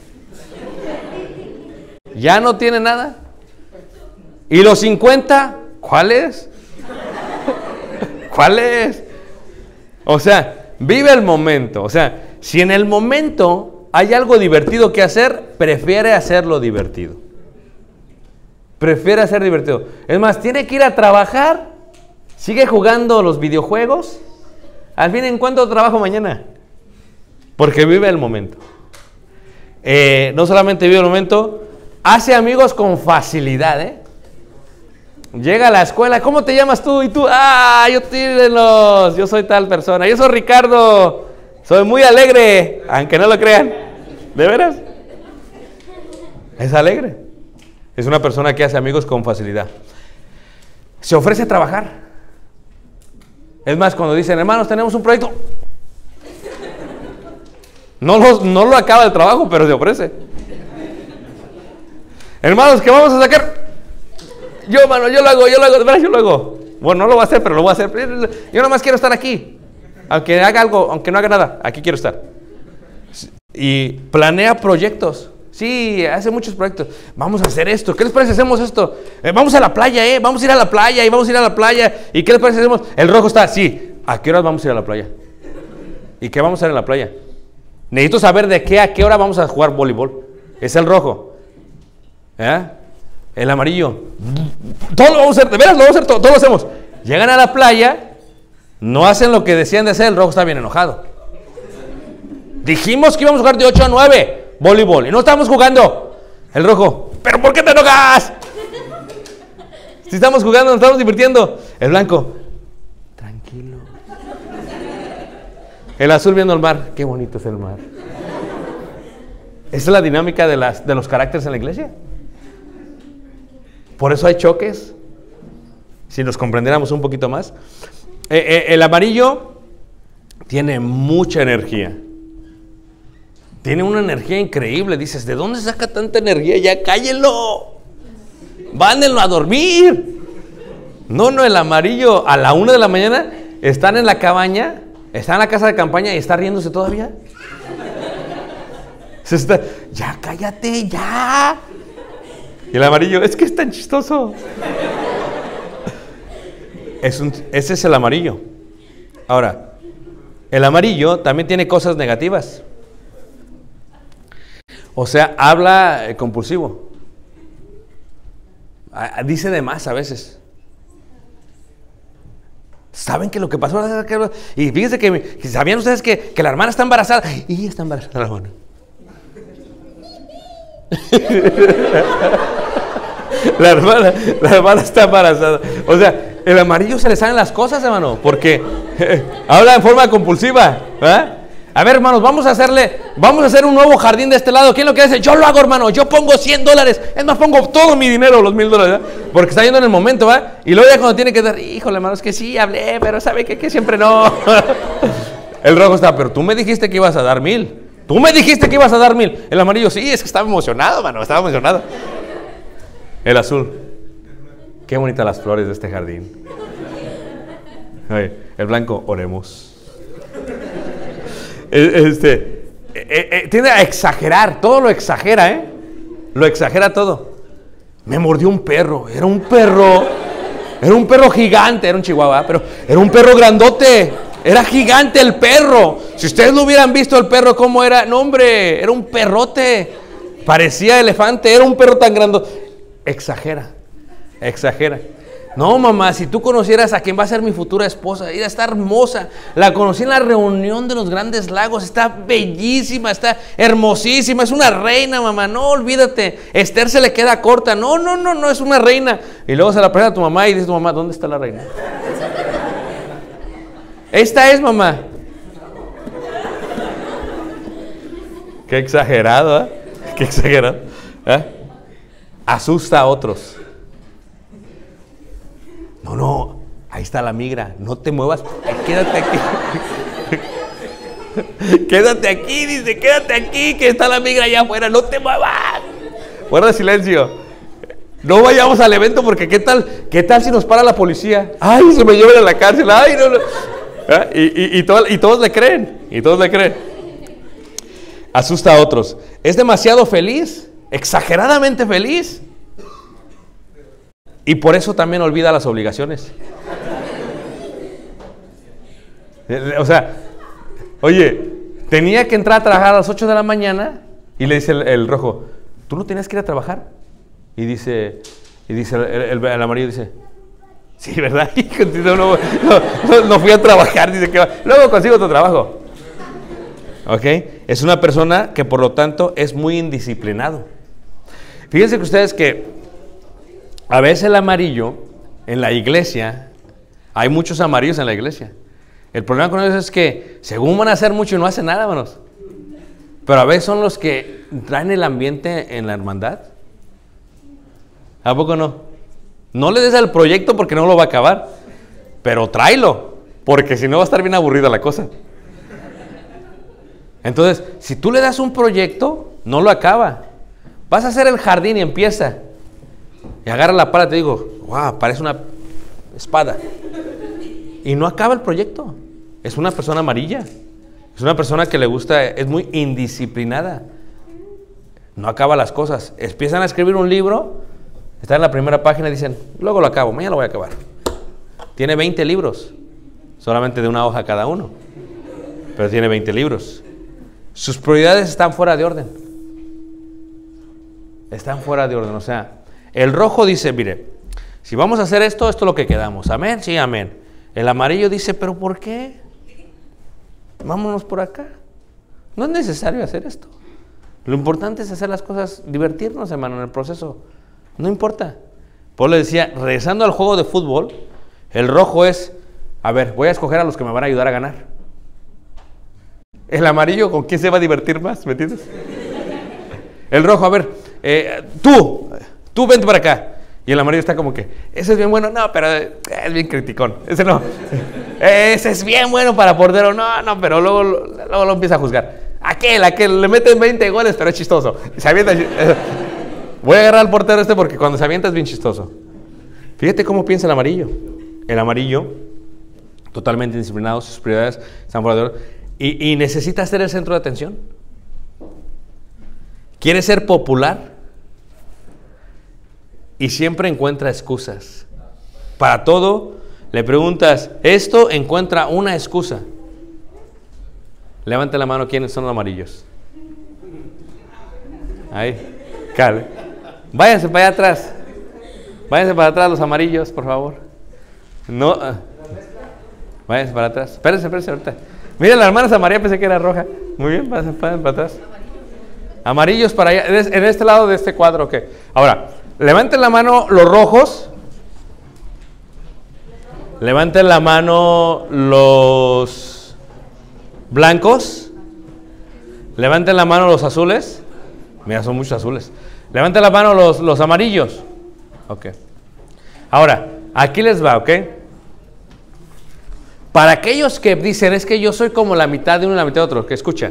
ya no tiene nada. ¿Y los cincuenta? ¿Cuáles? ¿Cuáles? O sea, vive el momento. O sea, si en el momento hay algo divertido que hacer, prefiere hacerlo divertido. Prefiere hacer divertido. Es más, tiene que ir a trabajar, sigue jugando los videojuegos. Al fin, ¿en cuánto trabajo mañana? Porque vive el momento. Eh, no solamente vive el momento, hace amigos con facilidad, ¿eh? Llega a la escuela, ¿cómo te llamas tú? Y tú, ah, yo tírenlos, yo soy tal persona, yo soy Ricardo. Soy muy alegre, aunque no lo crean. ¿De veras? Es alegre. Es una persona que hace amigos con facilidad. Se ofrece a trabajar. Es más, cuando dicen, hermanos, tenemos un proyecto. No lo, no lo acaba el trabajo, pero se ofrece. Hermanos, ¿qué vamos a sacar? Yo, hermano, yo lo hago, yo lo hago. De veras, yo lo hago. Bueno, no lo voy a hacer, pero lo voy a hacer. Yo nomás quiero estar aquí. Aunque haga algo, aunque no haga nada, aquí quiero estar. Y planea proyectos. Sí, hace muchos proyectos. Vamos a hacer esto. ¿Qué les parece si hacemos esto? Eh, vamos a la playa, ¿eh? Vamos a ir a la playa y vamos a ir a la playa. ¿Y qué les parece si hacemos? El rojo está, sí. ¿A qué horas vamos a ir a la playa? ¿Y qué vamos a hacer en la playa? Necesito saber de qué a qué hora vamos a jugar voleibol. Es el rojo. ¿Eh? El amarillo. Todo lo vamos a hacer, de veras lo vamos a hacer, todo, todo lo hacemos. Llegan a la playa. No hacen lo que decían de hacer, el rojo está bien enojado. Dijimos que íbamos a jugar de ocho a nueve voleibol y no estamos jugando. El rojo, ¿pero por qué te enojas? Si estamos jugando, nos estamos divirtiendo. El blanco, tranquilo. El azul viendo el mar, qué bonito es el mar. Esa es la dinámica de, las, de los caracteres en la iglesia. Por eso hay choques. Si nos comprendiéramos un poquito más. Eh, eh, el amarillo tiene mucha energía. Tiene una energía increíble. Dices, ¿de dónde saca tanta energía? Ya cállenlo. Vándenlo a dormir. No, no, el amarillo a la una de la mañana están en la cabaña, están en la casa de campaña y está riéndose todavía. Se está, ya cállate, ya. Y el amarillo, es que es tan chistoso. Es un, ese es el amarillo. Ahora, el amarillo también tiene cosas negativas. O sea, habla eh, compulsivo. Ah, dice de más a veces. ¿Saben que lo que pasó? Y fíjense que, que ¿sabían ustedes que, que la hermana está embarazada? Y está embarazada la hermana. La hermana, la hermana está embarazada. O sea, el amarillo se le salen las cosas, hermano, porque eh, habla en forma compulsiva. ¿eh? A ver, hermanos, vamos a hacerle, vamos a hacer un nuevo jardín de este lado. ¿Quién lo quiere hacer? Yo lo hago, hermano. Yo pongo cien dólares. Es más, pongo todo mi dinero, los mil dólares, ¿eh? Porque está yendo en el momento, ¿va? Y luego ya cuando tiene que dar, híjole, hermano, es que sí, hablé, pero sabe que, que siempre no. El rojo está, pero tú me dijiste que ibas a dar mil. Tú me dijiste que ibas a dar mil. El amarillo, sí, es que estaba emocionado, mano, estaba emocionado. El azul, qué bonitas las flores de este jardín. El blanco, oremos. Este, eh, eh, tiende a exagerar, todo lo exagera, ¿eh? Lo exagera todo. Me mordió un perro, era un perro, era un perro gigante, era un chihuahua, pero era un perro grandote, era gigante el perro. Si ustedes lo hubieran visto el perro cómo era, no hombre, era un perrote, parecía elefante, era un perro tan grandote. Exagera, exagera. No, mamá, si tú conocieras a quien va a ser mi futura esposa, ella está hermosa. La conocí en la reunión de los Grandes Lagos, está bellísima, está hermosísima, es una reina, mamá, no olvídate. Esther se le queda corta, no, no, no, no, es una reina. Y luego se la presenta a tu mamá y dice tu mamá, ¿dónde está la reina? Esta es, mamá. Qué exagerado, ¿eh? Qué exagerado, ¿eh? Asusta a otros. No, no, ahí está la migra, no te muevas, quédate aquí. Quédate aquí, dice, quédate aquí, que está la migra allá afuera, no te muevas. Guarda silencio. No vayamos al evento porque qué tal, qué tal si nos para la policía. Ay, se me llevan a la cárcel, ay, no, no. ¿Eh? Y, y, y, todo, y todos le creen, y todos le creen. Asusta a otros. Es demasiado feliz, exageradamente feliz. Y por eso también olvida las obligaciones. O sea, oye, tenía que entrar a trabajar a las ocho de la mañana y le dice el, el rojo, ¿tú no tenías que ir a trabajar? Y dice, y dice el, el, el amarillo, dice, sí, ¿verdad? No, no, no, no fui a trabajar, dice que va. Luego consigo otro trabajo. ¿Ok? Es una persona que por lo tanto es muy indisciplinado. Fíjense que ustedes que a veces el amarillo en la iglesia, hay muchos amarillos en la iglesia. El problema con ellos es que según van a hacer mucho y no hacen nada, hermanos. Pero a veces son los que traen el ambiente en la hermandad. ¿A poco no? No le des al proyecto porque no lo va a acabar, pero tráelo, porque si no va a estar bien aburrida la cosa. Entonces, si tú le das un proyecto, no lo acaba. Vas a hacer el jardín y empieza. Y agarra la pala y te digo, wow, parece una espada. Y no acaba el proyecto. Es una persona amarilla. Es una persona que le gusta, es muy indisciplinada. No acaba las cosas. Empiezan a escribir un libro, está en la primera página y dicen, luego lo acabo, mañana lo voy a acabar. Tiene veinte libros, solamente de una hoja cada uno. Pero tiene veinte libros. Sus prioridades están fuera de orden. Están fuera de orden, o sea, el rojo dice, mire, si vamos a hacer esto, esto es lo que quedamos. Amén, sí, amén. El amarillo dice, ¿pero por qué? Vámonos por acá. No es necesario hacer esto. Lo importante es hacer las cosas, divertirnos, hermano, en el proceso. No importa. Paul le decía, regresando al juego de fútbol, el rojo es, a ver, voy a escoger a los que me van a ayudar a ganar. El amarillo, ¿con quién se va a divertir más? ¿Me entiendes? El rojo, a ver, eh, tú, tú vente para acá. Y el amarillo está como que, ese es bien bueno, no, pero es bien criticón. Ese no, ese es bien bueno para portero, no, no, pero luego, luego lo empieza a juzgar. Aquel, aquel, le meten veinte goles, pero es chistoso. Se avienta. Voy a agarrar al portero este porque cuando se avienta es bien chistoso. Fíjate cómo piensa el amarillo. El amarillo, totalmente indisciplinado, sus prioridades están por alrededor. Y, y necesita ser el centro de atención. Quiere ser popular. Y siempre encuentra excusas. Para todo, le preguntas, esto encuentra una excusa. Levante la mano, ¿quiénes son los amarillos? Ahí, cal. Váyanse para allá atrás. Váyanse para atrás los amarillos, por favor. No. Váyanse para atrás. Espérense, espérense ahorita. Miren, la hermana Samaria pensé que era roja. Muy bien, váyanse para atrás. Amarillos para allá. En este lado de este cuadro, ok. Ahora, levanten la mano los rojos. Levanten la mano los blancos. Levanten la mano los azules. Mira, son muchos azules. Levanten la mano los, los amarillos. Ok. Ahora, aquí les va, ¿ok? Para aquellos que dicen, es que yo soy como la mitad de uno y la mitad de otro, que escucha.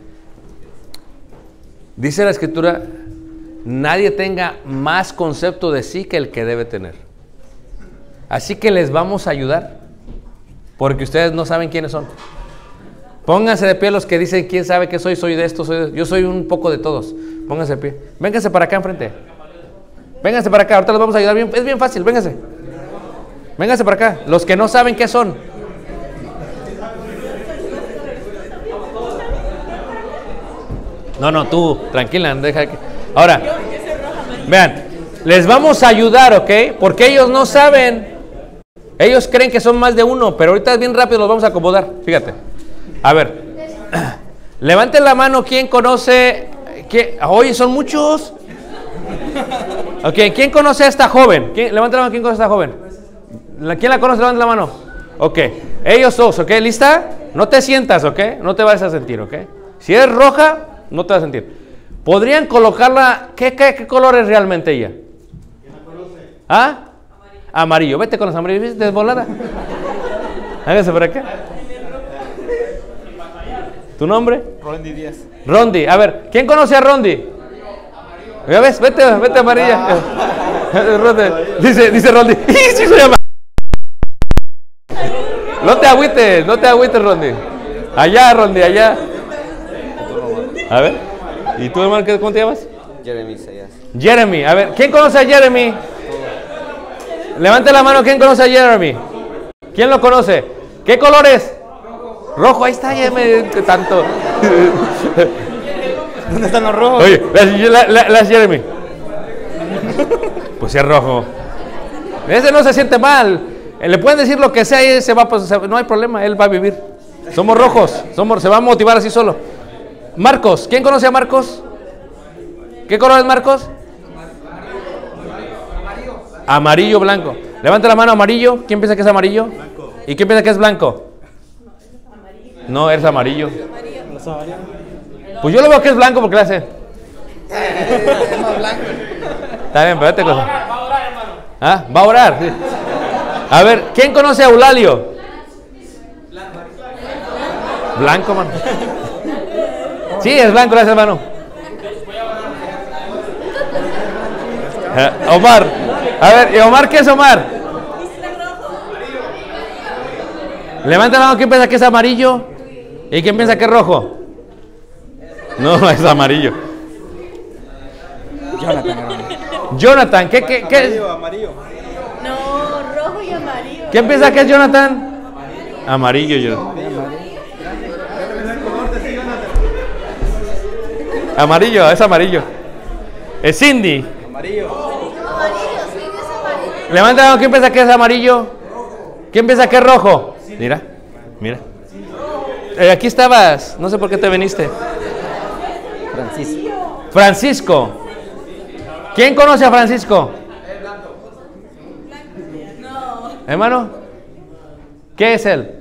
Dice la Escritura, nadie tenga más concepto de sí que el que debe tener. Así que les vamos a ayudar, porque ustedes no saben quiénes son. Pónganse de pie los que dicen, ¿quién sabe qué soy? Soy de esto, soy de esto. Yo soy un poco de todos. Pónganse de pie. Vénganse para acá enfrente. Vénganse para acá, ahorita les vamos a ayudar. Bien, es bien fácil, vénganse. Vénganse para acá. Los que no saben qué son. No, no, tú, tranquila, deja que... Ahora, vean, les vamos a ayudar, ¿ok? Porque ellos no saben. Ellos creen que son más de uno, pero ahorita bien rápido los vamos a acomodar. Fíjate. A ver, levanten la mano, ¿quién conoce? ¿Quién? Oye, son muchos. Ok, ¿quién conoce a esta joven? ¿Quién? Levanten la mano, ¿quién conoce a esta joven? ¿Quién la conoce? Levanten la mano. Ok, ellos dos, ¿ok? ¿Lista? No te sientas, ¿ok? No te vas a sentir, ¿ok? Si es roja, no te vas a sentir. ¿Podrían colocarla? ¿Qué, qué, qué color es realmente ella? ¿Ah? Amarillo. Vete con los amarillos, ¿viste? Desvolada. Hágase por acá. ¿Tu nombre? Rondi Díaz. Rondi. A ver, ¿quién conoce a Rondi? ¿Ya ves? Vete, vete amarilla. Dice, dice Rondi. Sí, soy amarillo. No te agüites, no te agüites, Rondi. Allá, Rondi, allá. A ver. ¿Y tú, hermano, cómo te llamas? Jeremy Sayas. Jeremy. A ver, ¿quién conoce a Jeremy? Levante la mano, ¿quién conoce a Jeremy? ¿Quién lo conoce? ¿Qué color es? Rojo, ahí está, ya me tanto. ¿Dónde están los rojos? Oye, las, las, las Jeremy. Pues es rojo. Ese no se siente mal. Le pueden decir lo que sea y él se va, pues, no hay problema, él va a vivir. Somos rojos, somos, se va a motivar así solo. Marcos, ¿quién conoce a Marcos? ¿Qué color es Marcos? Amarillo, blanco. Levanta la mano, amarillo. ¿Quién piensa que es amarillo? Blanco. ¿Y quién piensa que es blanco? No, es amarillo. Pues yo lo veo que es blanco porque le hace. Es más blanco. Está bien, pero vete cosa. Va a orar, hermano. ¿Ah? Va a orar. Sí. A ver, ¿quién conoce a Eulalio? Blanco, mano. Sí, es blanco, gracias, hermano. Uh, Omar. A ver, ¿y Omar qué es Omar? Levanta la mano, ¿quién piensa que es amarillo? ¿Y quién piensa que es rojo? No, es amarillo. Jonathan. Jonathan, ¿qué, qué, qué es? Amarillo. No, rojo y amarillo. ¿Quién piensa que es Jonathan? Amarillo, yo. Amarillo, es amarillo. Es Cindy. Amarillo. Levanta la mano, ¿quién piensa que es amarillo? ¿Quién piensa que es rojo? Mira, mira. Eh, aquí estabas, no sé por qué te viniste. Francisco. Francisco. ¿Quién conoce a Francisco? Hermano, ¿qué es él?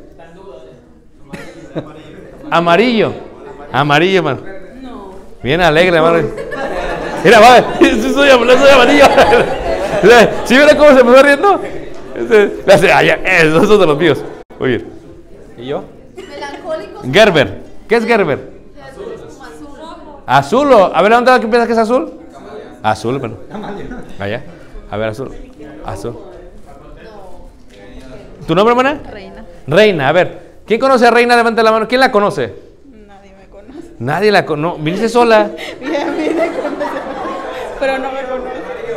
Amarillo. Amarillo, hermano. Bien alegre, hermano. Mira, va, sí soy, soy amarillo. ¿Sí ven cómo se me va riendo? Le hace, ah, ya, esos son de los míos. Oye. ¿Y yo? Melancólico. Gerber. ¿Qué es Gerber? Azul. O, a ver, ¿dónde qué piensas que es azul? Azul, bueno. Allá. A ver, azul. Azul. ¿Tu nombre, hermana? Reina. Reina, a ver. ¿Quién conoce a Reina? Levante la mano. ¿Quién la conoce? Nadie me conoce. Nadie la conoce. No, viniste sola. Bien, vine con pero no me conoce.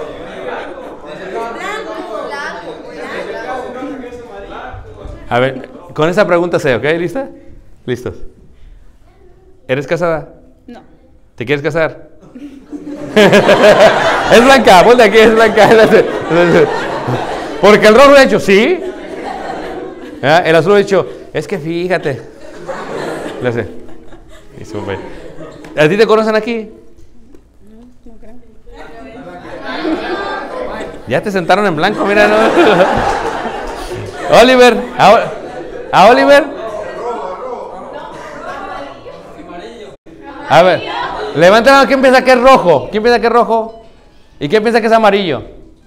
A ver, con esa pregunta sé, ¿ok? ¿Lista? ¿Listos? ¿Eres casada? No. ¿Te quieres casar? Es blanca, ponte aquí, es blanca. Porque el rojo ha dicho, ¿sí? ¿Ah? El azul ha dicho, es que fíjate. Le hace. ¿A ti te conocen aquí? No, no creo. Ya te sentaron en blanco, mira, no. Oliver, a, a Oliver. A ver, levanta la mano. ¿Quién piensa que es rojo? ¿Quién piensa que es rojo? ¿Y quién piensa que es amarillo?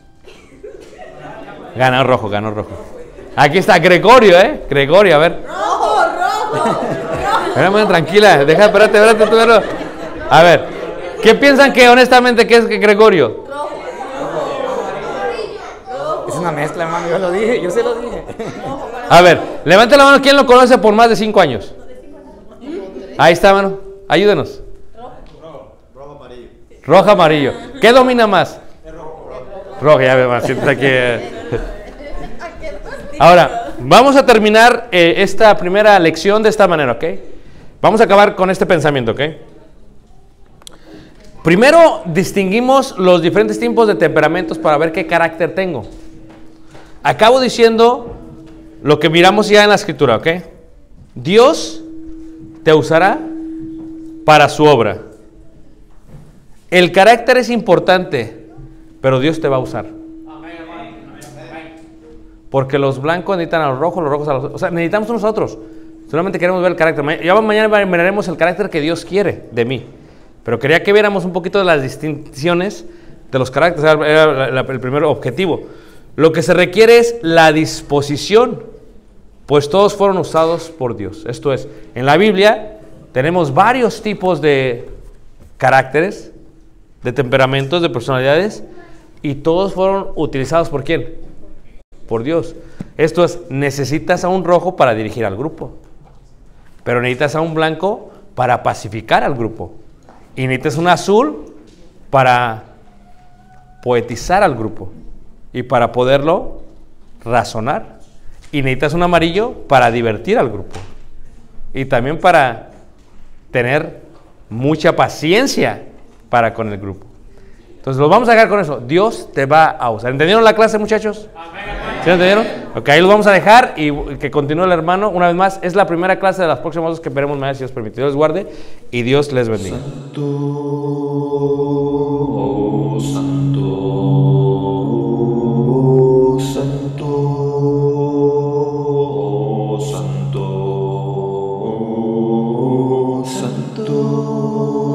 Ganó rojo, ganó rojo. Aquí está Gregorio, ¿eh? Gregorio, a ver. Rojo, rojo. Espérame, tranquila, deja, espérate, espérate, tú, espérate. A ver, ¿qué piensan que honestamente que es que Gregorio? Es una mezcla, hermano, yo lo dije, yo se lo dije. A ver, levante la mano, ¿quién lo conoce por más de cinco años? Ahí está, mano, ayúdenos. Rojo, amarillo. Rojo, amarillo. ¿Qué domina más? Rojo, ya ve más, siéntate aquí. eh. Ahora, vamos a terminar eh, esta primera lección de esta manera, ¿ok? Vamos a acabar con este pensamiento, ¿ok? Primero distinguimos los diferentes tipos de temperamentos para ver qué carácter tengo. Acabo diciendo lo que miramos ya en la escritura, ¿ok? Dios te usará para su obra. El carácter es importante, pero Dios te va a usar. Porque los blancos necesitan a los rojos, los rojos a los... O sea, necesitamos nosotros. Solamente queremos ver el carácter. Ya mañana miraremos el carácter que Dios quiere de mí. Pero quería que viéramos un poquito de las distinciones de los caracteres. Era el primer objetivo. Lo que se requiere es la disposición, pues todos fueron usados por Dios. Esto es, en la Biblia tenemos varios tipos de caracteres, de temperamentos, de personalidades, y todos fueron utilizados ¿por quién? Por Dios. Esto es, necesitas a un rojo para dirigir al grupo, pero necesitas a un blanco para pacificar al grupo, y necesitas un azul para poetizar al grupo y para poderlo razonar, y necesitas un amarillo para divertir al grupo y también para tener mucha paciencia para con el grupo. Entonces lo vamos a dejar con eso. Dios te va a usar. ¿Entendieron la clase, muchachos? ¿Sí entendieron? Ok, ahí lo vamos a dejar y que continúe el hermano. Una vez más, es la primera clase de las próximas dos que veremos mañana, si Dios permite. Dios les guarde y Dios les bendiga. Santo, oh, santo, oh, santo, oh, santo, oh, santo.